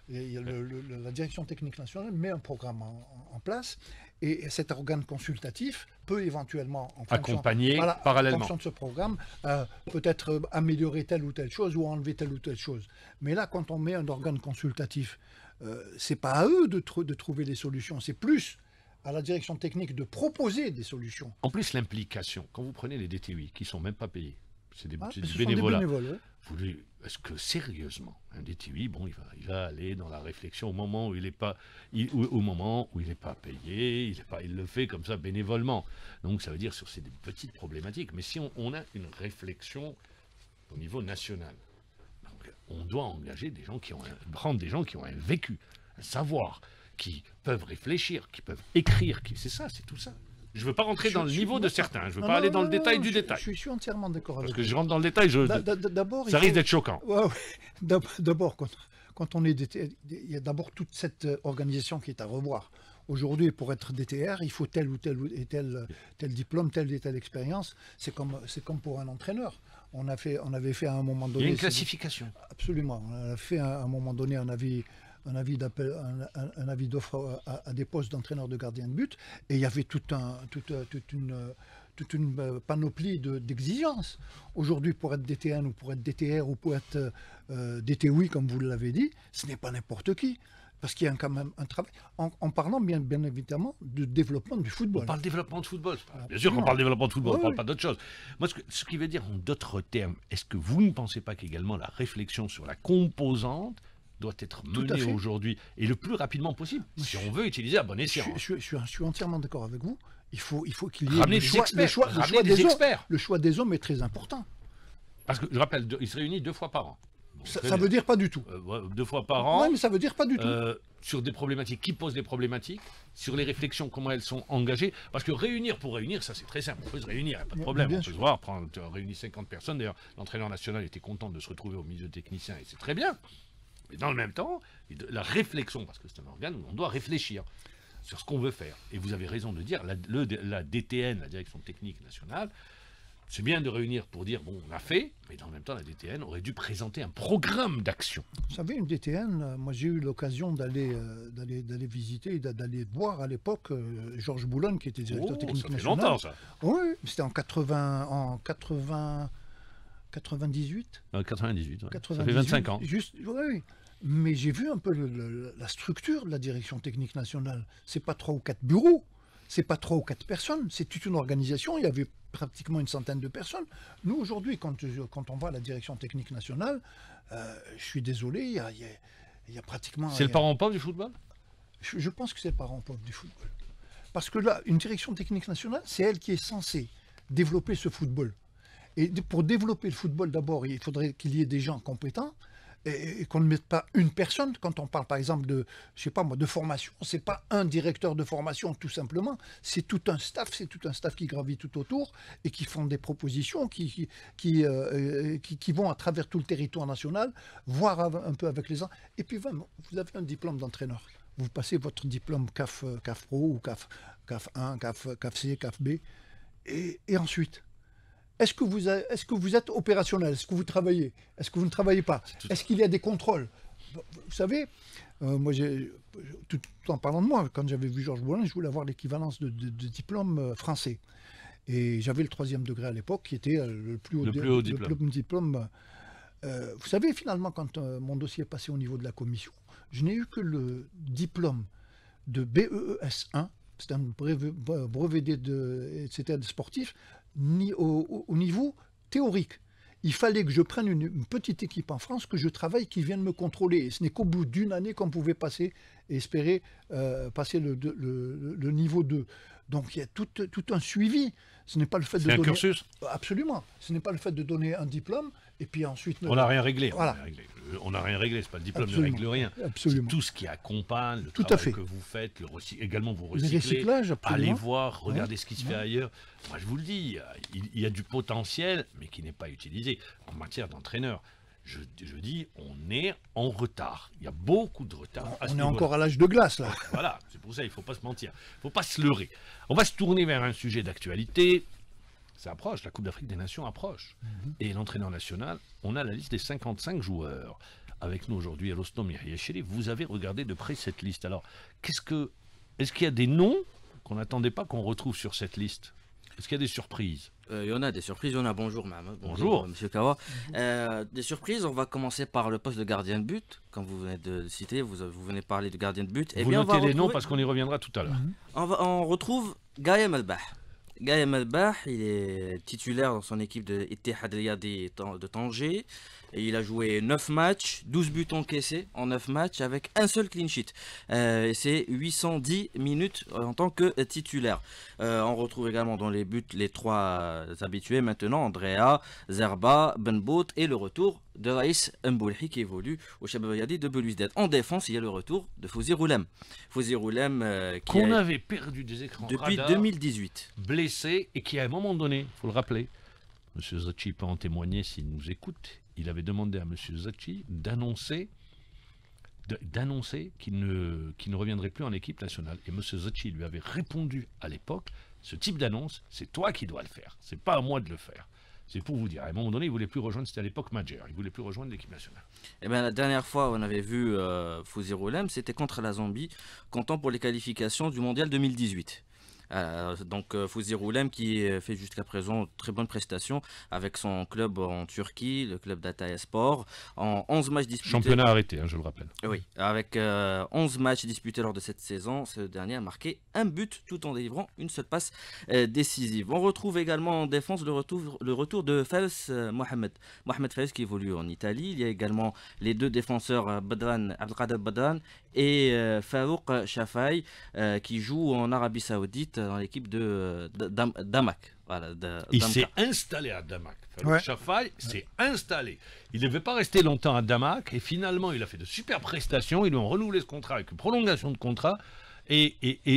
La direction technique nationale met un programme en place et cet organe consultatif peut éventuellement accompagner parallèlement. En fonction de ce programme, peut-être améliorer telle ou telle chose ou enlever telle ou telle chose. Mais là, quand on met un organe consultatif, c'est pas à eux de trouver les solutions, c'est plus à la direction technique de proposer des solutions. En plus, l'implication, quand vous prenez les DTI qui ne sont même pas payés, c'est du bénévolat. Des bénévoles, ouais. Est-ce que sérieusement, un DTI, bon, il va aller dans la réflexion au moment où il n'est pas, au moment où il n'est pas payé, il le fait comme ça bénévolement. Donc ça veut dire sur ces petites problématiques. Mais si on a une réflexion au niveau national, donc on doit engager des gens prendre des gens qui ont un vécu, un savoir, qui peuvent réfléchir, qui peuvent écrire, c'est ça, c'est tout ça. Je ne veux pas rentrer dans le niveau de certains, je ne veux pas aller dans le détail du détail. Je suis entièrement d'accord avec vous. Parce que je rentre dans le détail, ça risque d'être choquant. Ouais. D'abord, quand on est DTR, il y a d'abord toute cette organisation qui est à revoir. Aujourd'hui, pour être DTR, il faut tel ou tel diplôme, telle et telle expérience. C'est comme pour un entraîneur. On avait fait à un moment donné... Il y a une classification. Absolument. On a fait à un moment donné un avis d'offre à des postes d'entraîneur de gardien de but, et il y avait toute une panoplie d'exigences. Aujourd'hui, pour être DTN ou pour être DTR ou pour être DTOI, comme vous l'avez dit, ce n'est pas n'importe qui. Parce qu'il y a quand même un travail, en parlant bien évidemment de développement du football. On parle développement de football. Bien sûr qu'on parle développement de football, on ne parle pas d'autre chose. Moi, ce qui veut dire en d'autres termes, est-ce que vous ne pensez pas qu'également la réflexion sur la composante doit être menée aujourd'hui et le plus rapidement possible, si on veut utiliser à bon escient. Je suis entièrement d'accord avec vous. Il faut qu'il y ait ramener le choix des experts. Le choix des hommes est très important. Parce que, je rappelle, il se réunit 2 fois par an. Bon, ça veut dire pas du tout. 2 fois par an. Oui, mais ça veut dire pas du tout. Sur des problématiques, qui posent des problématiques, sur les réflexions, comment elles sont engagées. Parce que réunir pour réunir, ça c'est très simple. On peut se réunir, il n'y a pas de problème. On peut se voir, réunir 50 personnes. D'ailleurs, l'entraîneur national était content de se retrouver au milieu de techniciens et c'est très bien. Mais dans le même temps, la réflexion, parce que c'est un organe où on doit réfléchir sur ce qu'on veut faire. Et vous avez raison de dire, la DTN, la Direction Technique Nationale, c'est bien de réunir pour dire, bon, on a fait, mais dans le même temps, la DTN aurait dû présenter un programme d'action. Vous savez, une DTN, moi j'ai eu l'occasion d'aller visiter, d'aller voir à l'époque Georges Boulogne, qui était directeur technique national. Ça fait longtemps, ça. Oui, c'était en 98. 98, ouais. 98, ça fait 25 ans. Oui. Mais j'ai vu un peu la structure de la direction technique nationale. C'est pas 3 ou 4 bureaux, c'est pas 3 ou 4 personnes, c'est toute une organisation. Il y avait pratiquement une centaine de personnes. Nous, aujourd'hui, quand on va à la direction technique nationale, je suis désolé, il y a pratiquement... C'est le parent pauvre du football ? Je pense que c'est le parent pauvre du football. Parce que là, une direction technique nationale, c'est elle qui est censée développer ce football. Et pour développer le football, d'abord, il faudrait qu'il y ait des gens compétents et qu'on ne mette pas une personne. Quand on parle, par exemple, de formation, c'est pas un directeur de formation, tout simplement. C'est tout un staff qui gravit tout autour et qui font des propositions, qui vont à travers tout le territoire national, voir un peu avec les gens. Et puis, vous avez un diplôme d'entraîneur. Vous passez votre diplôme CAF Pro ou CAF 1, CAF C, CAF B. Et ensuite... Est-ce que vous êtes opérationnel? Est-ce que vous travaillez? Est-ce que vous ne travaillez pas? Est-ce qu'il y a des contrôles? Vous savez, moi, tout en parlant de moi, quand j'avais vu Georges Boulogne, je voulais avoir l'équivalence de diplôme français. Et j'avais le 3e degré à l'époque, qui était le plus haut diplôme. Vous savez, finalement, quand mon dossier est passé au niveau de la commission, je n'ai eu que le diplôme de BEES 1, c'est un brevet c'était sportif, ni au niveau théorique. Il fallait que je prenne une petite équipe en France, que je travaille, qui vienne me contrôler. Et ce n'est qu'au bout d'une année qu'on pouvait passer et espérer passer le niveau 2. Donc il y a tout un suivi. Ce n'est pas le fait de C'est un donner... cursus. Absolument. Ce n'est pas le fait de donner un diplôme et puis ensuite... On n'a rien réglé. Voilà. On n'a rien réglé. C'est pas le diplôme ne Absolument. règle rien. Absolument. C'est tout ce qui accompagne le Tout à travail fait. que vous faites, également vous Le recyclez. recyclage, absolument. Allez voir, regardez Ouais. ce qui se fait ailleurs. Moi, je vous le dis, il y a du potentiel, mais qui n'est pas utilisé. En matière d'entraîneur, je dis, on est en retard. Il y a beaucoup de retard. à ce On est niveau-là. encore à l'âge de glace, là. Voilà, c'est pour ça, il ne faut pas se mentir. Il ne faut pas se leurrer. On va se tourner vers un sujet d'actualité. Ça approche, la Coupe d'Afrique des Nations approche. Et l'entraîneur national, on a la liste des 55 joueurs. Avec nous aujourd'hui, Rostom Yahyachiri, vous avez regardé de près cette liste. Alors, est-ce qu'il y a des noms qu'on n'attendait pas qu'on retrouve sur cette liste? Est-ce qu'il y a des surprises? Il y en a des surprises, il y en a. Bonjour, Mohamed. Bonjour. Monsieur Kawa. Des surprises, on va commener par le poste de gardien de but. Comme vous venez de le citer, vous venez parler de gardien de but. Vous notez les noms parce qu'on y reviendra tout à l'heure. On retrouve Gaïem Elbah. Gaïem Elbah, il est titulaire dans son équipe de Ittihad Riyadi de Tanger. Et il a joué 9 matchs, 12 buts encaissés en 9 matchs avec un seul clean sheet. Et c'est 810 minutes en tant que titulaire. On retrouve également dans les buts les 3 habitués maintenant, Andrea, Zerba, Benbout et le retour de Raïs Mboulhi qui évolue au Shabab Riyadi de Belouizdad. En défense, il y a le retour de Fouzi Roulem. Fouzi Roulem qui Qu'on avait perdu des écrans depuis radars, 2018. blessé et qui à un moment donné, il faut le rappeler, M. Zachi peut en témoigner s'il nous écoute, il avait demandé à M. Zachi d'annoncer qu'il ne reviendrait plus en équipe nationale. Et M. Zachi lui avait répondu à l'époque, ce type d'annonce, c'est toi qui dois le faire, c'est pas à moi de le faire. C'est pour vous dire, à un moment donné, il ne voulait plus rejoindre, c'était à l'époque Majer, il ne voulait plus rejoindre l'équipe nationale. Eh bien, la dernière fois où on avait vu Fouzi Roulem, c'était contre la Zambie, comptant pour les qualifications du Mondial 2018. Donc Fouzi Roulem qui fait jusqu'à présent très bonne prestation avec son club en Turquie, le club d'Ataïa Sport, en 11 matchs disputés. Championnat arrêté, hein, je le rappelle. Oui, avec 11 matchs disputés lors de cette saison, ce dernier a marqué un but tout en délivrant une seule passe décisive. On retrouve également en défense le retour de Fares Mohamed. Mohamed Fares qui évolue en Italie. Il y a également les 2 défenseurs Badran, Abdelkader Badran et Farouk Shafai qui jouent en Arabie Saoudite dans l'équipe de Damak. Voilà, il s'est installé à Damak. Ouais. Shafai s'est installé. Il ne devait pas rester longtemps à Damak et finalement il a fait de super prestations. Ils lui ont renouvelé ce contrat avec une prolongation de contrat. Et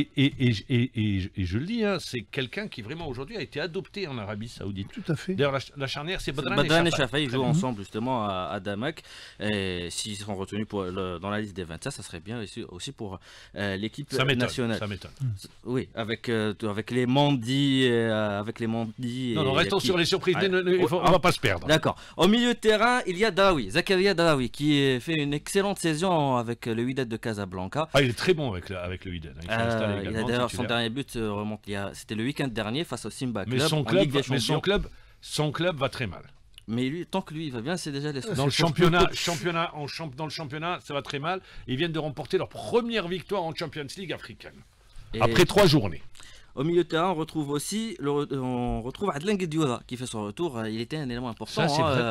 je le dis, hein, c'est quelqu'un qui vraiment aujourd'hui a été adopté en Arabie Saoudite. Tout à fait. D'ailleurs, la charnière, c'est Badran Badran et et Shafai. Shafai jouent ensemble justement à Damak. Et s'ils seront retenus dans la liste des 25, ça serait bien aussi pour l'équipe nationale. Ça m'étonne. Oui, avec les Mandi. Non, restons sur les surprises. On ne va pas se perdre. D'accord. Au milieu de terrain, il y a Daoui, Zakaria Daoui, qui fait une excellente saison avec le Wydad de Casablanca. Ah, il est très bon avec le Wydad. Il a d'ailleurs son dernier but remonte c'était le week-end dernier face au Simba Club. Mais son club va très mal. Mais lui, tant que lui il va bien, c'est déjà les dans le championnat, ça va très mal. Ils viennent de remporter leur première victoire en Champions League africaine. Après 3 journées. Au milieu de terrain, on retrouve aussi Adlan Guedioura qui fait son retour. Il était un élément important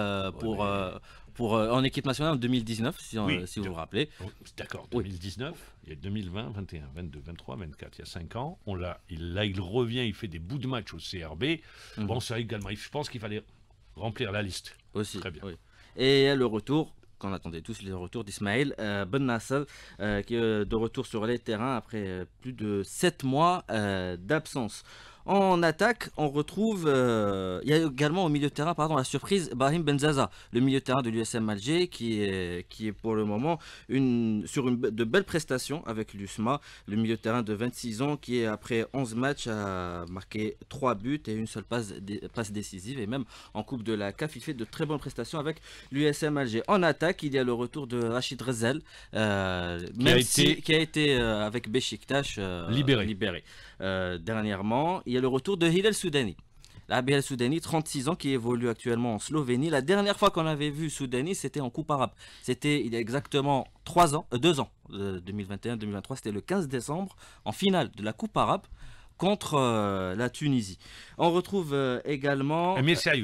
en équipe nationale en 2019, si vous vous rappelez. D'accord, 2019, il y a 2020, 21, 22, 23, 24, il y a 5 ans. Il revient, il fait des bouts de match au CRB. Bon, ça également, je pense qu'il fallait remplir la liste. Aussi. Très bien. Oui. Et le retour, qu'on attendait tous, le retour d'Ismaël Ben Nasser, qui est de retour sur les terrains après plus de 7 mois d'absence. En attaque, on retrouve, il y a également au milieu de terrain, la surprise, Brahim Benzaza, le milieu de terrain de l'USM Alger, qui est pour le moment sur de belles prestations avec l'USMA, le milieu de terrain de 26 ans, qui est après 11 matchs a marqué 3 buts et une seule passe décisive, et même en Coupe de la CAF, il fait de très bonnes prestations avec l'USM Alger. En attaque, il y a le retour de Rachid Rezel, qui a été avec Beşiktaş libéré. Dernièrement, il y a le retour de Hilal Soudani. Hilal Soudani, 36 ans, qui évolue actuellement en Slovénie. La dernière fois qu'on avait vu Soudani, c'était en Coupe arabe. C'était il y a exactement 2 ans, 2021-2023, c'était le 15 décembre, en finale de la Coupe arabe contre la Tunisie. On retrouve également... Amir Sayoud.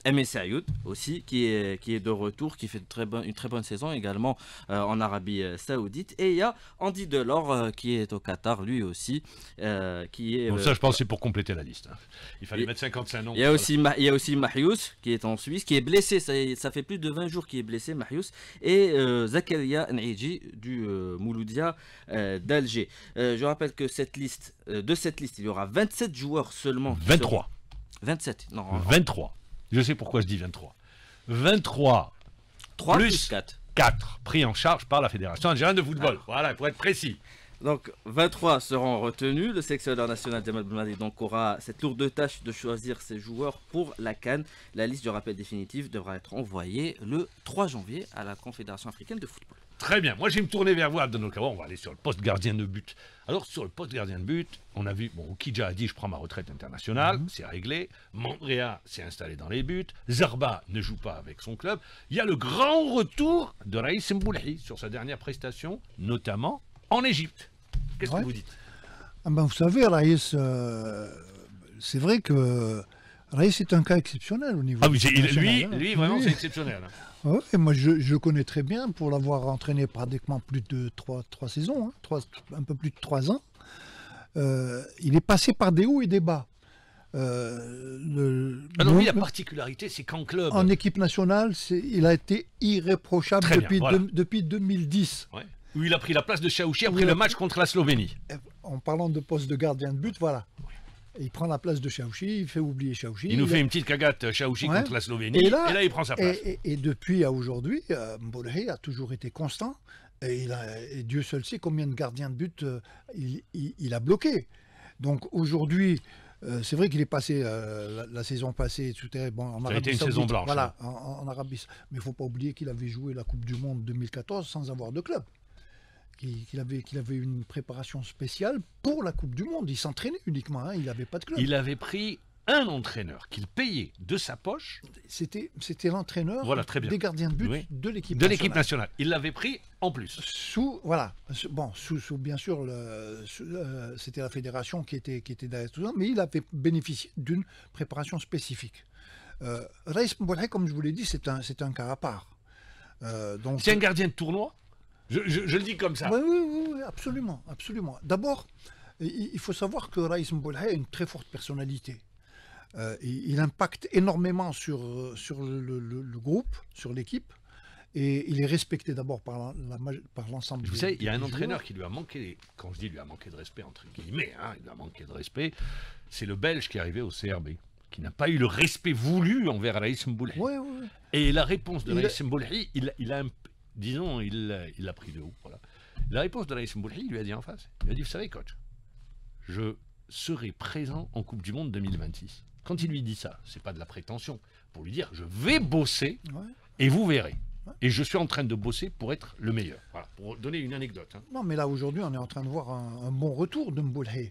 Aimé Sayoud aussi, qui est de retour, qui fait une très bonne saison également en Arabie Saoudite. Et il y a Andy Delors qui est au Qatar, lui aussi. Qui est, Bon, ça, je pense que c'est pour compléter la liste. Hein. Il fallait mettre 55 noms. Il y a aussi Mahious qui est en Suisse, qui est blessé. Ça fait plus de 20 jours qu'il est blessé, Mahious. Et Zakaria N'Eidji du Mouloudia d'Alger. Je rappelle que de cette liste, il y aura 27 joueurs seulement. 23. 27, non. 23. Je sais pourquoi je dis 23. 23 3 plus 4. 4 pris en charge par la Fédération algérienne de football. Voilà, pour être précis. Donc 23 seront retenus. Le sélectionneur national Djemal Belmadi donc aura cette lourde tâche de choisir ses joueurs pour la CAN. La liste du rappel définitif devra être envoyée le 3 janvier à la Confédération africaine de football. Très bien. Moi, je vais me tourner vers vous, Abdelnou Kawa. On va aller sur le poste gardien de but. Alors, sur le poste gardien de but, on a vu, bon, Okidja a dit je prends ma retraite internationale, c'est réglé. Mandrea s'est installé dans les buts. Zarba ne joue pas avec son club. Il y a le grand retour de Raïs Mboulhi sur sa dernière prestation, notamment en Égypte. Qu'est-ce que vous dites? Vous savez, Raïs, c'est vrai que Raïs est un cas exceptionnel au niveau. Ah oui, international, lui, vraiment, c'est exceptionnel. Hein. Ouais, et moi, je le connais très bien pour l'avoir entraîné pratiquement plus de 3 saisons, un peu plus de 3 ans. Il est passé par des hauts et des bas. Alors lui, la particularité, c'est qu'en club... En équipe nationale, il a été irréprochable depuis 2010. Ouais. Où il a pris la place de Chaouchi après le match contre la Slovénie. En parlant de poste de gardien de but, voilà. Il prend la place de Chaouchi, il fait oublier Chaouchi. Il nous fait une petite cagate Chaouchi contre la Slovénie, et là il prend sa place. Et depuis à aujourd'hui, Mboulhi a toujours été constant. Et Dieu seul sait combien de gardiens de but il a bloqué. Donc aujourd'hui, c'est vrai qu'il est passé la saison passée en Arabie une Saoudite, saison blanche. Voilà, en Arabie. Mais il ne faut pas oublier qu'il avait joué la Coupe du Monde 2014 sans avoir de club. Qu'il avait une préparation spéciale pour la Coupe du Monde. Il s'entraînait uniquement, il n'avait pas de club. Il avait pris un entraîneur qu'il payait de sa poche. C'était l'entraîneur des gardiens de but de l'équipe nationale. Il l'avait pris en plus. Sous bien sûr, c'était la fédération qui était derrière tout ça, mais il avait bénéficié d'une préparation spécifique. Raïs Mboulhi, comme je vous l'ai dit, c'est un cas à part. C'est un gardien de tournoi. Je le dis comme ça. Oui, absolument. D'abord, il faut savoir que Raïs Mboulhi a une très forte personnalité. Il impacte énormément sur le groupe, sur l'équipe, et il est respecté d'abord par l'ensemble. Vous savez, il y a un entraîneur qui lui a manqué, quand je dis lui a manqué de respect, entre guillemets, il lui a manqué de respect, c'est le Belge qui est arrivé au CRB, qui n'a pas eu le respect voulu envers Raïs Mboulhi. Et la réponse de Raïs Mboulhi, il l'a pris de haut. Voilà. La réponse de Raïs Mboulhi, il lui a dit en face, il lui a dit, vous savez coach, je serai présent en Coupe du Monde 2026. Quand il lui dit ça, c'est pas de la prétention, pour lui dire, je vais bosser et vous verrez. Et je suis en train de bosser pour être le meilleur. Voilà, pour donner une anecdote. Hein. Non, mais là aujourd'hui, on est en train de voir un bon retour de Mboulhi.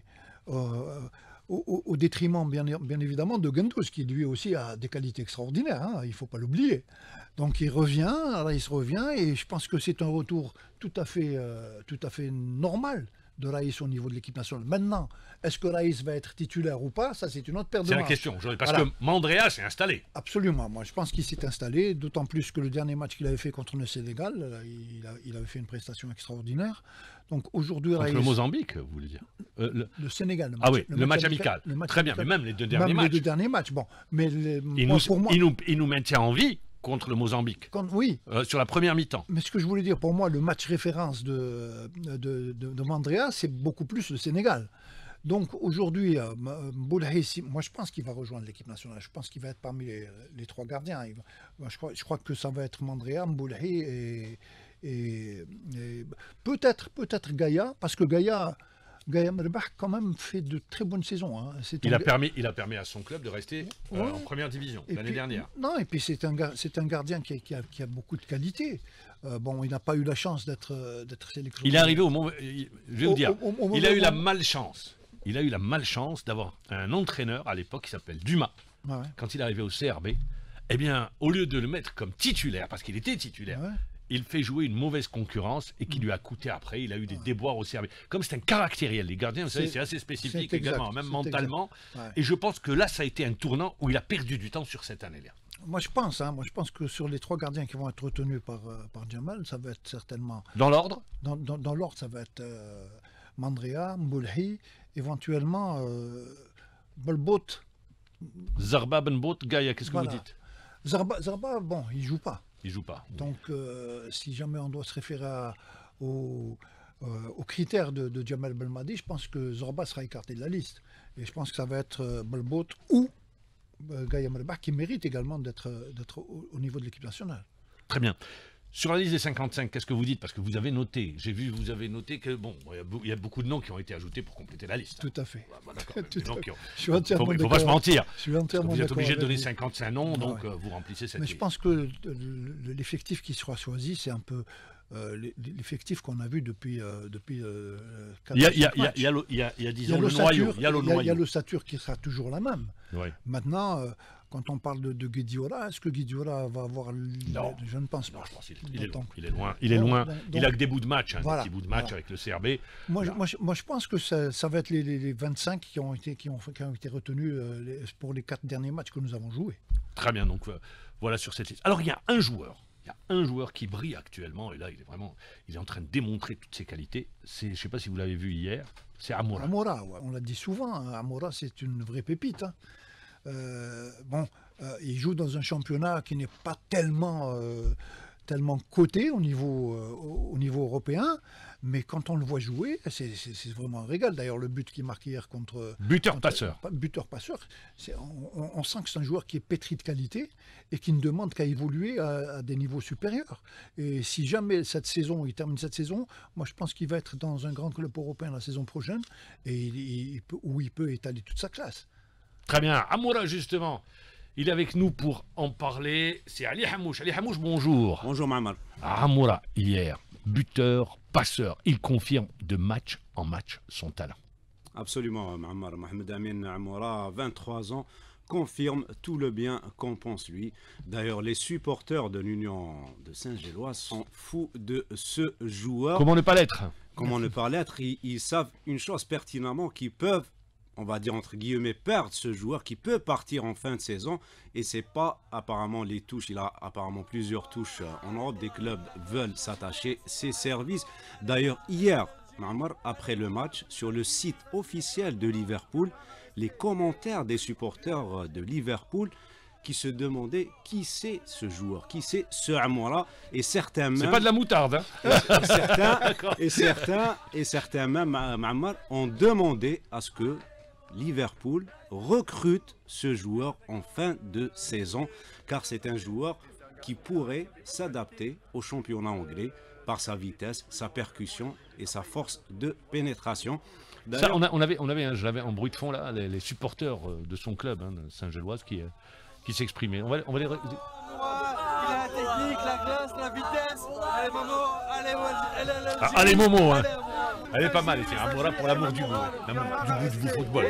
Au détriment, bien évidemment, de Gendouzi, qui lui aussi a des qualités extraordinaires, il ne faut pas l'oublier. Donc il se revient, et je pense que c'est un retour tout à fait normal de Raïs au niveau de l'équipe nationale. Maintenant, est-ce que Raïs va être titulaire ou pas? Ça, c'est une autre paire de manches. C'est la question, parce que Mandrea s'est installé. Absolument, moi je pense qu'il s'est installé, d'autant plus que le dernier match qu'il avait fait contre le Sénégal, il avait fait une prestation extraordinaire. Donc aujourd'hui, Raïs... Contre le Mozambique, vous voulez dire le Sénégal. Le match amical. Très bien, mais même les deux derniers matchs. Les deux derniers matchs, bon. Mais pour moi... il nous maintient en vie contre le Mozambique. Sur la première mi-temps. Mais ce que je voulais dire, pour moi, le match référence de Mandrea, c'est beaucoup plus le Sénégal. Donc aujourd'hui, Mboulhi, moi je pense qu'il va rejoindre l'équipe nationale. Je pense qu'il va être parmi les 3 gardiens. Je crois que ça va être Mandrea, Mboulhi et peut-être Gaïa, parce que Gaïa Merbah quand même fait de très bonnes saisons. Il a permis à son club de rester en première division l'année dernière. Non, et puis c'est un gardien qui a beaucoup de qualité. Il n'a pas eu la chance d'être sélectionné. Il est arrivé au moment... Je vais vous dire, il a eu la malchance. Il a eu la malchance d'avoir un entraîneur à l'époque qui s'appelle Dumas. Quand il est arrivé au CRB, eh bien, au lieu de le mettre comme titulaire, parce qu'il était titulaire, il fait jouer une mauvaise concurrence et qui lui a coûté après. Il a eu des déboires au CRB. Comme c'est un caractériel, les gardiens, vous savez, c'est assez spécifique également, même mentalement. Et je pense que là, ça a été un tournant où il a perdu du temps sur cette année-là. Moi je pense que sur les 3 gardiens qui vont être retenus par Jamal, ça va être certainement... Dans l'ordre? Dans l'ordre, ça va être Mandrea, Mboulhi, éventuellement Balbot. Zarba, Benbout, Gaïa, qu'est-ce que Voilà. vous dites? Zarba, bon, il joue pas. Il joue pas. Donc si jamais on doit se référer aux critères de Jamal Belmadi, je pense que Zorba sera écarté de la liste. Et je pense que ça va être Balbot ou Gaïa Mrebah qui mérite également d'être au niveau de l'équipe nationale. Très bien. Sur la liste des 55, qu'est-ce que vous dites? Parce que vous avez noté, j'ai vu, vous avez noté que bon, il y a beaucoup de noms qui ont été ajoutés pour compléter la liste. Tout à fait. Bah, d'accord. Tout Des noms à qui ont- Je suis entièrement Il ne faut d'accord. pas se mentir. Je suis entièrement Vous êtes d'accord obligé de avec donner vous. 55 noms, Ah donc ouais. vous remplissez cette Mais je liste. pense que l'effectif qui sera choisi, c'est un peu l'effectif qu'on a vu depuis 4 Il y a, disons, le noyau. Il y a le Il y a noyau. l'ossature qui sera toujours la même. Ouais. Maintenant, quand on parle de Guedioura, est-ce que Guedioura va avoir... Non. Je ne pense pas. Non, je pense qu'il est loin. Donc, Il est loin. Il est loin. donc, Il a que des bouts de match, voilà, des petits bouts de match voilà. avec le CRB. Moi, je pense que ça va être les 25 qui ont été retenus pour les 4 derniers matchs que nous avons joués. Très bien, donc voilà sur cette liste. Alors il y a un joueur qui brille actuellement, et là il est en train de démontrer toutes ses qualités. Je ne sais pas si vous l'avez vu hier, c'est Amoura. Amoura, ouais, on l'a dit souvent, hein, Amoura c'est une vraie pépite. Hein. Il joue dans un championnat qui n'est pas tellement coté au niveau européen, mais quand on le voit jouer, c'est vraiment un régal. D'ailleurs, le but qu'il marque hier contre... Buteur-passeur. Buteur-passeur, on sent que c'est un joueur qui est pétri de qualité et qui ne demande qu'à évoluer à des niveaux supérieurs. Et si jamais il termine cette saison, moi je pense qu'il va être dans un grand club européen la saison prochaine et où il peut étaler toute sa classe. Très bien, Amoura justement, il est avec nous pour en parler. C'est Ali Hamouche. Ali Hamouche, bonjour. Bonjour Mamar. Amoura, hier, buteur, passeur, il confirme de match en match son talent. Absolument, Mamar. Mohamed Amin Amoura, 23 ans, confirme tout le bien qu'on pense lui. D'ailleurs, les supporters de l'Union de Saint-Gélois sont fous de ce joueur. Comment ne pas l'être? Comment ne pas l'être? Ils savent une chose pertinemment, qu'ils peuvent, on va dire entre guillemets, perdre ce joueur qui peut partir en fin de saison. Et c'est pas apparemment les touches, il a apparemment plusieurs touches en Europe. Des clubs veulent s'attacher ses services. D'ailleurs, hier, Mamar, après le match, sur le site officiel de Liverpool, les commentaires des supporters de Liverpool qui se demandaient qui c'est ce joueur, qui c'est ce Amoura, et certains même... C'est pas de la moutarde, hein? et certains même, Mamar, ont demandé à ce que Liverpool recrute ce joueur en fin de saison, car c'est un joueur qui pourrait s'adapter au championnat anglais par sa vitesse, sa percussion et sa force de pénétration. Ça, on avait, je l'avais en bruit de fond là, les supporters de son club, hein, Saint-Géloise, qui s'exprimaient. On va les... Il a la technique, la classe, la vitesse. Allez Momo, allez, allez Momo, hein. Elle est pas mal, c'est Amoura pour l'amour du goût, du football.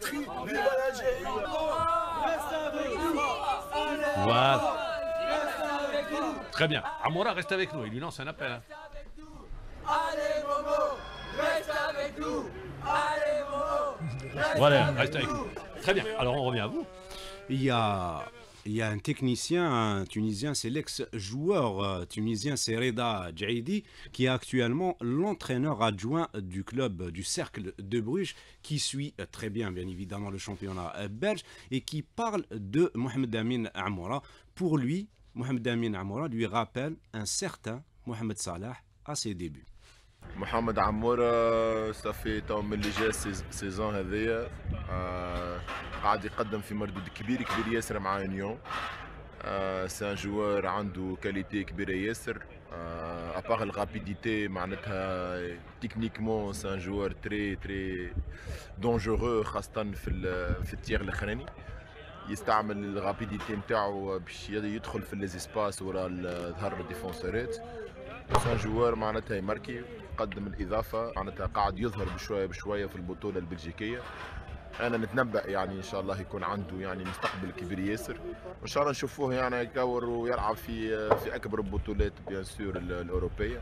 Voilà. Très bien. Amoura reste avec nous, il lui lance un appel. Hein. Allez Momo, reste avec nous. Allez Momo. Voilà, reste avec nous. Très bien, alors on revient à vous. Il y a un technicien, un Tunisien, c'est l'ex-joueur tunisien, c'est Reda Djaidi, qui est actuellement l'entraîneur adjoint du club du Cercle de Bruges, qui suit très bien évidemment le championnat belge, et qui parle de Mohamed Amin Amoura. Pour lui, Mohamed Amin Amoura lui rappelle un certain Mohamed Salah à ses débuts. محمد عمورة صافي تو من اللي جا السيزون هذيا قاعد يقدم في مردود كبير ياسر مع يونيون سي ان جوار عنده كاليتي كبيره ياسر ابار الرابيديتي معناتها تكنيكمون سي ان جوار تري دونجورو خاصه في التير الاخراني يستعمل الرابيديتي نتاعو باش يدخل في ليزيسباس ورا ظهر الديفونسورات سي ان جوار معناتها يماركي قدم الإضافة معناتها قاعد يظهر بشوية بشوية في البطولة البلجيكية. أنا نتنبأ يعني إن شاء الله يكون عنده يعني مستقبل كبير ياسر وإن شاء الله نشوفوه يعني يكور ويلعب في أكبر البطولات بيان سور الأوروبية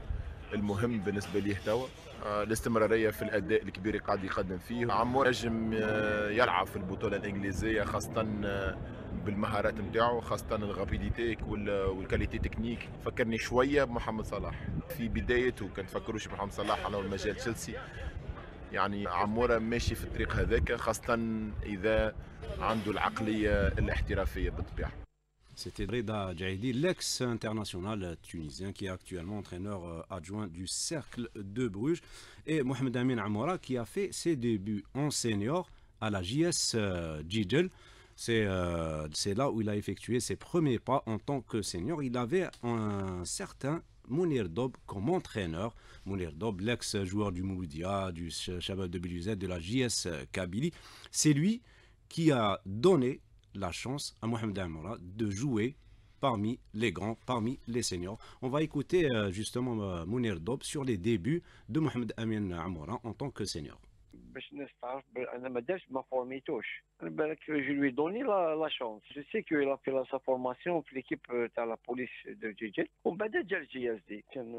المهم بالنسبه ليه توا. الاستمراريه في الاداء الكبير اللي قاعد يقدم فيه. عمور نجم يلعب في البطوله الانجليزيه خاصه بالمهارات نتاعو، خاصه الغابيديتي والكاليتي تكنيك. فكرني شويه بمحمد صلاح في بدايته، كان تفكروش بمحمد صلاح على مجال تشيلسي. يعني عمورة ماشي في الطريق هذاك، خاصة إذا عنده العقلية الاحترافية بالطبيعة. C'était Reda Djaidi, l'ex-international tunisien qui est actuellement entraîneur adjoint du Cercle de Bruges, et Mohamed Amin Amoura qui a fait ses débuts en senior à la JS Gijel. C'est là où il a effectué ses premiers pas en tant que senior. Il avait un certain Mounir Dob comme entraîneur. Mounir Dob, l'ex-joueur du Mouloudia, du Chabab de Belouizdad, de la JS Kabylie. C'est lui qui a donné la chance à Mohamed Amoura de jouer parmi les grands, parmi les seniors. On va écouter justement Mounir Dob sur les débuts de Mohamed Amin Amoura en tant que senior. باش الناس تعرف انا ما دارش ما فورميتوش انا بالك جو لوي دوني لا شونس جو سي كو لا في سا فورماسيون في ليكيب تاع لا بوليس دو جيجي ومن بعد جا الجي اس دي كان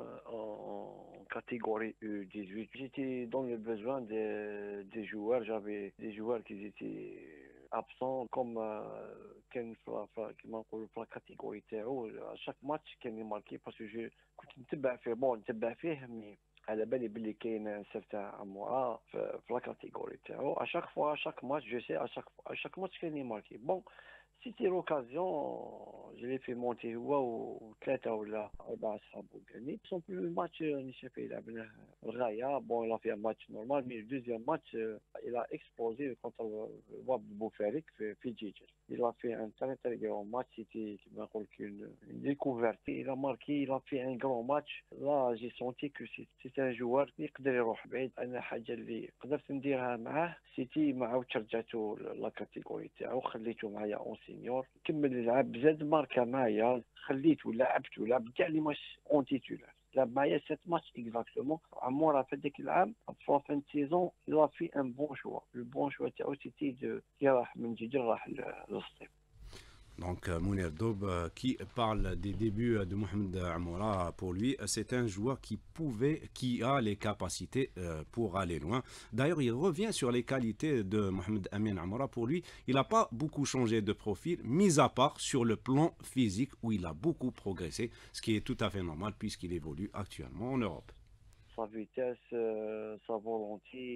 اون كاتيجوري يو 18 جيتي دون لو بوزوان دي جوار جافي دي جوار كي جيتي ابسون كوم كان كيما نقولوا في لا كاتيجوري تاعو شاك ماتش كان يماركي باسكو جو كنت نتبع فيه نتبع فيه مي على بالي بلي كاين سيرتا عمورا في لا كاتيجوري تاعو اشاك فوا اشاك ماتش جو سي اشاك ماتش كاين يماركي بون سيتي لوكازيون جو لي في مونتي هو وثلاثه ولا اربعه صحابو كاني سون بلو الماتش اللي شاف يلعبناه الغايه بون لا في ماتش نورمال مي دوزيام ماتش الى اكسبلوزي كونتر واب بوفاريك في جيجر il a fait un très grand match, c'était une découverte, il a marqué, il a fait un grand match. Là j'ai senti que c'est un joueur qui يقدر يروح بعيد. انا حاجه اللي قدرت نديرها معاه سيتي ما عاودش رجعته لا كاتيجوري تاعو خليته معايا اون سينيور كمل يلعب زاد ماركا معايا خليته لعب كاع لي ماتش اون تيتولار لعب معايا 7 ماتش اكزاكتومون. عمورة في هذيك العام في فان سيزون il a fait un bon choix. Le bon choix تاعو سيتي دو راح من جديد راح للصيف. Donc Mounir Dob qui parle des débuts de Mohamed Amoura, pour lui c'est un joueur qui a les capacités pour aller loin. D'ailleurs il revient sur les qualités de Mohamed Amin Amoura. Pour lui il n'a pas beaucoup changé de profil, mis à part sur le plan physique où il a beaucoup progressé, ce qui est tout à fait normal puisqu'il évolue actuellement en Europe. Sa vitesse, sa volonté,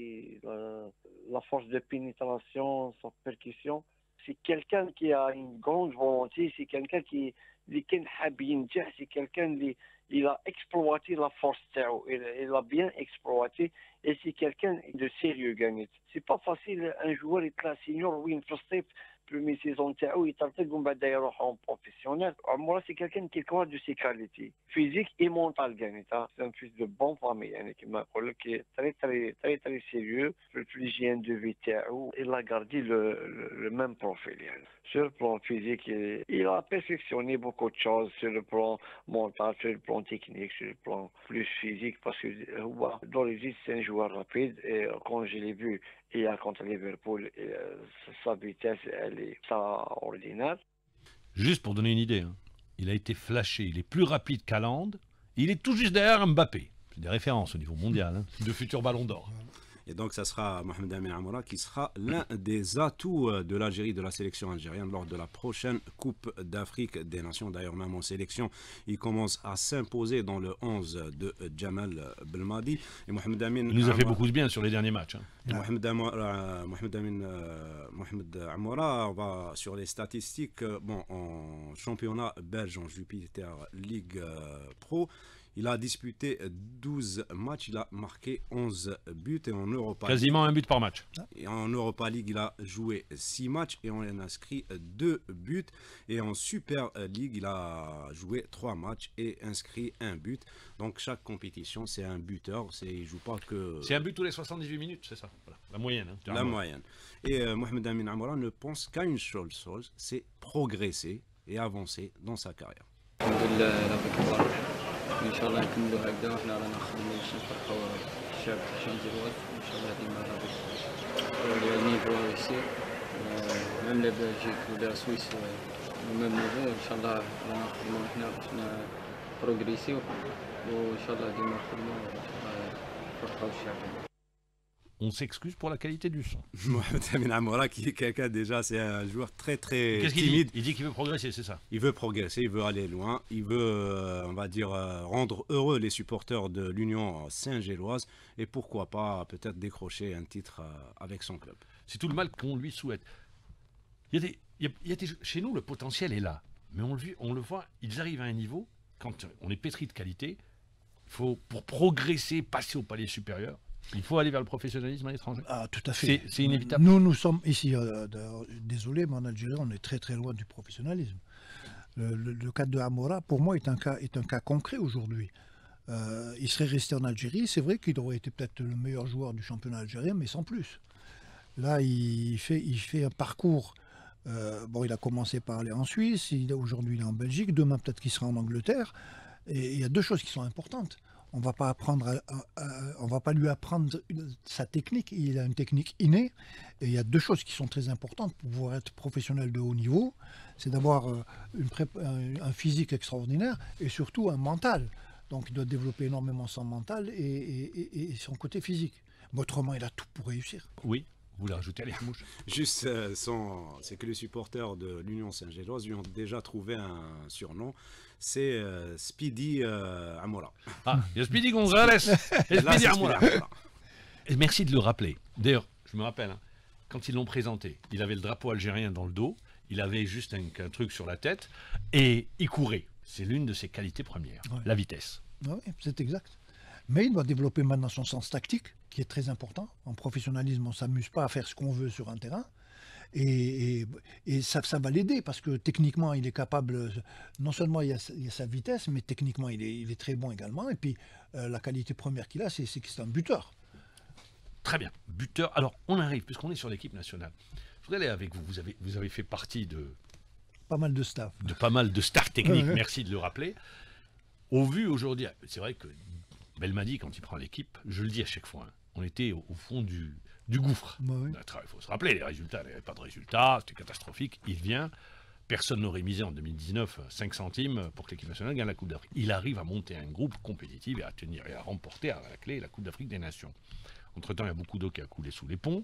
la force de pénétration, sa percussion. C'est quelqu'un qui a une grande volonté, c'est quelqu'un qui c'est quelqu'un qui a exploité la force, il a bien exploité et c'est quelqu'un de sérieux gagné. C'est pas facile un joueur est là senior ou une frustré première saison تاعو يطلق ومن بعد يروح en professionnel. Amoura c'est quelqu'un qui a de ses qualités physiques et mentales gagné. C'est un fils de bonne famille يعني كما نقول لك très sérieux. Le l'hygiène de vie تاعو il a gardé le même profil يعني. Sur le plan physique il a perfectionné beaucoup de choses sur le plan mental, sur le plan technique, sur le plan plus physique parce que d'origine c'est un joueur rapide et quand je l'ai vu il a contre Liverpool sa vitesse elle est extraordinaire. Juste pour donner une idée, hein, il a été flashé, il est plus rapide qu'Haaland, il est tout juste derrière Mbappé. C'est des références au niveau mondial, hein, de futurs ballons d'or. Et donc, ça sera Mohamed Amin Amoura qui sera l'un des atouts de l'Algérie, de la sélection algérienne lors de la prochaine Coupe d'Afrique des Nations. D'ailleurs, même en sélection, il commence à s'imposer dans le 11 de Jamal Belmadi. Et Mohamed Amin il nous a fait beaucoup de bien sur les derniers matchs. Hein. Mohamed Amoura, on va sur les statistiques. Bon, en championnat belge, en Jupiter League Pro, il a disputé 12 matchs, il a marqué 11 buts et en Europa quasiment League, un but par match. Et en Europa League, il a joué 6 matchs et on a inscrit 2 buts. Et en Super League, il a joué 3 matchs et inscrit 1 but. Donc chaque compétition, c'est un buteur, il joue pas que... C'est un but tous les 78 minutes, c'est ça, voilà. La moyenne. Hein, la moyenne. Et Mohamed Amin Amoura ne pense qu'à une seule chose, c'est progresser et avancer dans sa carrière. ان شاء الله نكملوا هكذا وحنا رانا خدمين باش نفرحوا الشعب تاع الجزائر ان شاء الله ديما غادي النيفو يسير ميم لا بلجيك ولا سويس ميم نيفو ان شاء الله رانا نخدموا حنا باش بروغريسيو وان شاء الله ديما نخدموا فرحوا الشعب. On s'excuse pour la qualité du son. Mohamed Amin Amoura, qui est quelqu'un déjà, c'est un joueur très Qu'est-ce qu'il timide. dit? Il dit qu'il veut progresser, c'est ça? Il veut progresser, il veut aller loin, il veut, on va dire, rendre heureux les supporters de l'Union Saint-Géloise et pourquoi pas peut-être décrocher un titre avec son club. C'est tout le mal qu'on lui souhaite. Chez nous, le potentiel est là. Mais on le voit, ils arrivent à un niveau, quand on est pétri de qualité, pour progresser, passer au palier supérieur, il faut aller vers le professionnalisme à l'étranger. Ah, tout à fait. C'est inévitable. Nous sommes ici, désolé, mais en Algérie, on est très très loin du professionnalisme. Le cas de Amoura, pour moi, est un cas concret aujourd'hui. Il serait resté en Algérie, c'est vrai qu'il aurait été peut-être le meilleur joueur du championnat algérien, mais sans plus. Là, il fait un parcours. Il a commencé par aller en Suisse, aujourd'hui il est en Belgique, demain peut-être qu'il sera en Angleterre. Et il y a deux choses qui sont importantes. On va pas lui apprendre sa technique. Il a une technique innée. Et il y a deux choses qui sont très importantes pour pouvoir être professionnel de haut niveau. C'est d'avoir un physique extraordinaire et surtout un mental. Donc il doit développer énormément son mental et son côté physique. Mais autrement, il a tout pour réussir. Oui. Vous voulez rajouter les mouches? Juste, c'est que les supporters de l'Union Saint-Géloise lui ont déjà trouvé un surnom, c'est Speedy Amoura. Ah, il y a Speedy Gonzalez et Speedy Amoura. Et merci de le rappeler. D'ailleurs, je me rappelle, hein, quand ils l'ont présenté, il avait le drapeau algérien dans le dos, il avait juste un truc sur la tête, et il courait. C'est l'une de ses qualités premières, la vitesse. Oui, c'est exact. Mais il doit développer maintenant son sens tactique, qui est très important. En professionnalisme, on ne s'amuse pas à faire ce qu'on veut sur un terrain. Et ça va l'aider, parce que techniquement, il est capable, non seulement il y a sa vitesse, mais techniquement, il est très bon également. Et puis, la qualité première qu'il a, c'est que c'est un buteur. Très bien, buteur. Alors, on arrive, puisqu'on est sur l'équipe nationale. Je voudrais aller avec vous. Vous avez fait partie de... Pas mal de staff. De pas mal de staff techniques, merci de le rappeler. Au vu aujourd'hui, c'est vrai que Belmadi, quand il prend l'équipe, je le dis à chaque fois, hein, on était au fond du gouffre. Oui. Il faut se rappeler, les résultats, il n'y avait pas de résultats, c'était catastrophique. Il vient, personne n'aurait misé en 2019 5 centimes pour que l'équipe nationale gagne la Coupe d'Afrique. Il arrive à monter un groupe compétitif et à tenir et à remporter à la clé la Coupe d'Afrique des Nations. Entre-temps, il y a beaucoup d'eau qui a coulé sous les ponts.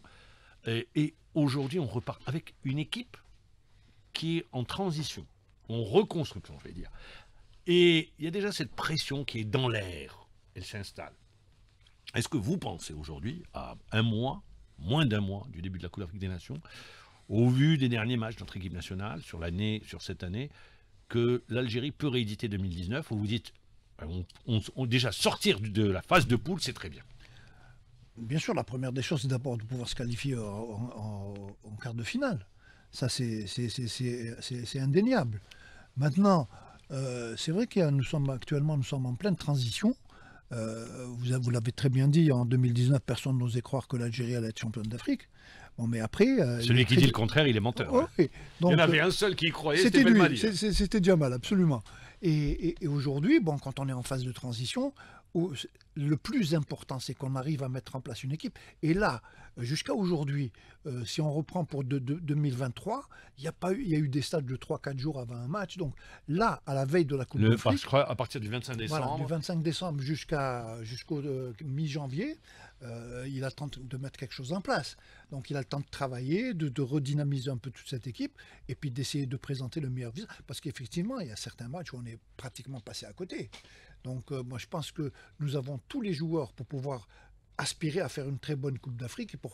Et aujourd'hui, on repart avec une équipe qui est en transition, en reconstruction, je vais dire. Et il y a déjà cette pression qui est dans l'air. Elle s'installe. Est-ce que vous pensez aujourd'hui, à un mois, moins d'un mois du début de la Coupe d'Afrique des Nations, au vu des derniers matchs de notre équipe nationale sur cette année, que l'Algérie peut rééditer 2019, où vous dites, déjà sortir de la phase de poule, c'est très bien? Bien sûr, la première des choses, c'est d'abord de pouvoir se qualifier en quart de finale. Ça, c'est indéniable. Maintenant, c'est vrai qu'actuellement, nous sommes en pleine transition. Vous l'avez très bien dit, en 2019, personne n'osait croire que l'Algérie allait être championne d'Afrique. Bon, mais après... Celui qui dit le contraire, il est menteur. Oh, oui. Donc, il y en avait un seul qui y croyait, c'était Belmadi. C'était Djamal, absolument. Et aujourd'hui, quand on est en phase de transition, le plus important, c'est qu'on arrive à mettre en place une équipe. Et là, jusqu'à aujourd'hui, si on reprend pour 2023, il y a eu des stades de 3-4 jours avant un match. Donc là, à la veille de la Coupe d'Afrique... Je crois à partir du 25 décembre. Voilà, du 25 décembre jusqu'au mi-janvier, il a le temps de mettre quelque chose en place. Donc il a le temps de travailler, de redynamiser un peu toute cette équipe, et puis d'essayer de présenter le meilleur visage. Parce qu'effectivement, il y a certains matchs où on est pratiquement passé à côté. Donc moi je pense que nous avons tous les joueurs pour pouvoir aspirer à faire une très bonne Coupe d'Afrique. Et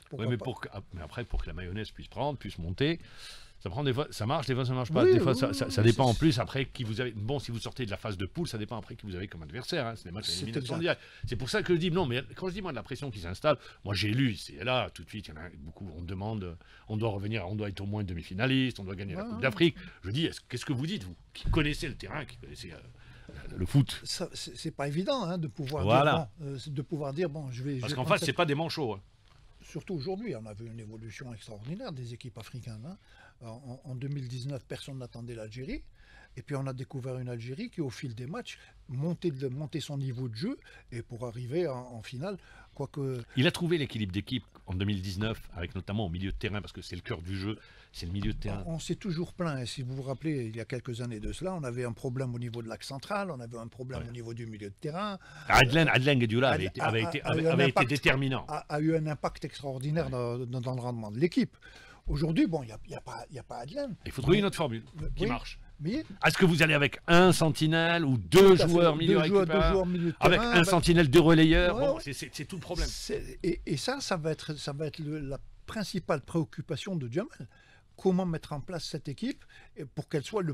mais après, pour que la mayonnaise puisse monter, ça prend des fois, ça marche, des fois ça marche pas. Oui, des fois oui, ça dépend en plus après qui vous avez. Bon, si vous sortez de la phase de poule, ça dépend après qui vous avez comme adversaire. Hein. C'est des matchs d'élimination directe. C'est pour ça que je dis non, mais quand je dis moi de la pression qui s'installe, moi j'ai lu, c'est là tout de suite, il y en a beaucoup, on demande, on doit revenir, on doit être au moins demi-finaliste, on doit gagner la Coupe d'Afrique. Je dis, qu'est-ce que vous dites vous, qui connaissez le terrain, qui connaissez le foot? C'est pas évident hein, de pouvoir dire bon, je vais. Parce qu'en fait, c'est pas des manchots. Hein. Surtout aujourd'hui, on a vu une évolution extraordinaire des équipes africaines. Hein. En 2019, personne n'attendait l'Algérie. Et puis on a découvert une Algérie qui, au fil des matchs, montait son niveau de jeu et pour arriver en finale. Quoique... Il a trouvé l'équilibre d'équipe en 2019, avec notamment au milieu de terrain, parce que c'est le cœur du jeu, c'est le milieu de terrain. On s'est toujours plaint. Et si vous vous rappelez, il y a quelques années de cela, on avait un problème au niveau de l'axe central, on avait un problème au niveau du milieu de terrain. Adlen Guedioula avait été déterminant. A eu un impact extraordinaire dans le rendement de l'équipe. Aujourd'hui, bon, il n'y a pas Adlen. Il faut trouver une autre formule qui marche. Mais... Est-ce que vous allez avec un sentinelle ou deux joueurs milieu récupérateur, avec un sentinelle, deux relayeurs? Bon, c'est tout le problème. Et ça va être la principale préoccupation de Djamel. Comment mettre en place cette équipe pour qu'elle soit la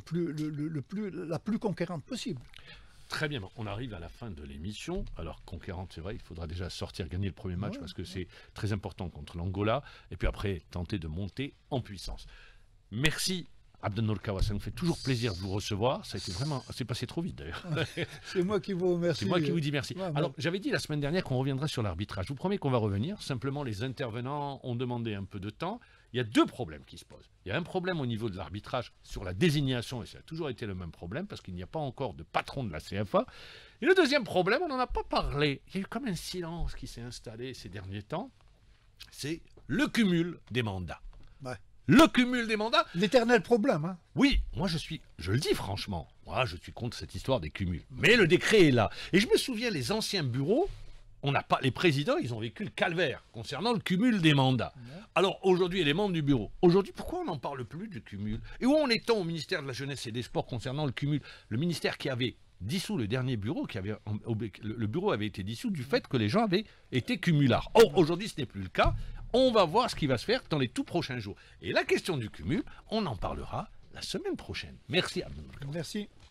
plus conquérante possible. Très bien, on arrive à la fin de l'émission. Alors, conquérante, c'est vrai, il faudra déjà sortir, gagner le premier match parce que c'est très important contre l'Angola. Et puis après, tenter de monter en puissance. Merci. Abdelnour Kawa, ça nous fait toujours plaisir de vous recevoir. Ça a été vraiment, c'est passé trop vite d'ailleurs. C'est moi qui vous remercie. C'est moi qui vous dis merci. Alors, j'avais dit la semaine dernière qu'on reviendrait sur l'arbitrage. Je vous promets qu'on va revenir. Simplement, les intervenants ont demandé un peu de temps. Il y a deux problèmes qui se posent. Il y a un problème au niveau de l'arbitrage sur la désignation, et ça a toujours été le même problème, parce qu'il n'y a pas encore de patron de la CFA. Et le deuxième problème, on n'en a pas parlé. Il y a eu comme un silence qui s'est installé ces derniers temps. C'est le cumul des mandats. Ouais. Le cumul des mandats. L'éternel problème. Hein. Oui, moi je le dis franchement, moi je suis contre cette histoire des cumuls. Mais le décret est là. Et je me souviens, les anciens bureaux, les présidents, ils ont vécu le calvaire concernant le cumul des mandats. Ouais. Alors aujourd'hui, les membres du bureau, aujourd'hui, pourquoi on n'en parle plus du cumul? Et où en est-on au ministère de la Jeunesse et des Sports concernant le cumul? Le ministère qui avait dissous le dernier bureau, le bureau avait été dissous du fait que les gens avaient été cumulards. Or, aujourd'hui, ce n'est plus le cas. On va voir ce qui va se faire dans les tout prochains jours. Et la question du cumul, on en parlera la semaine prochaine. Merci Abdelnour. Merci.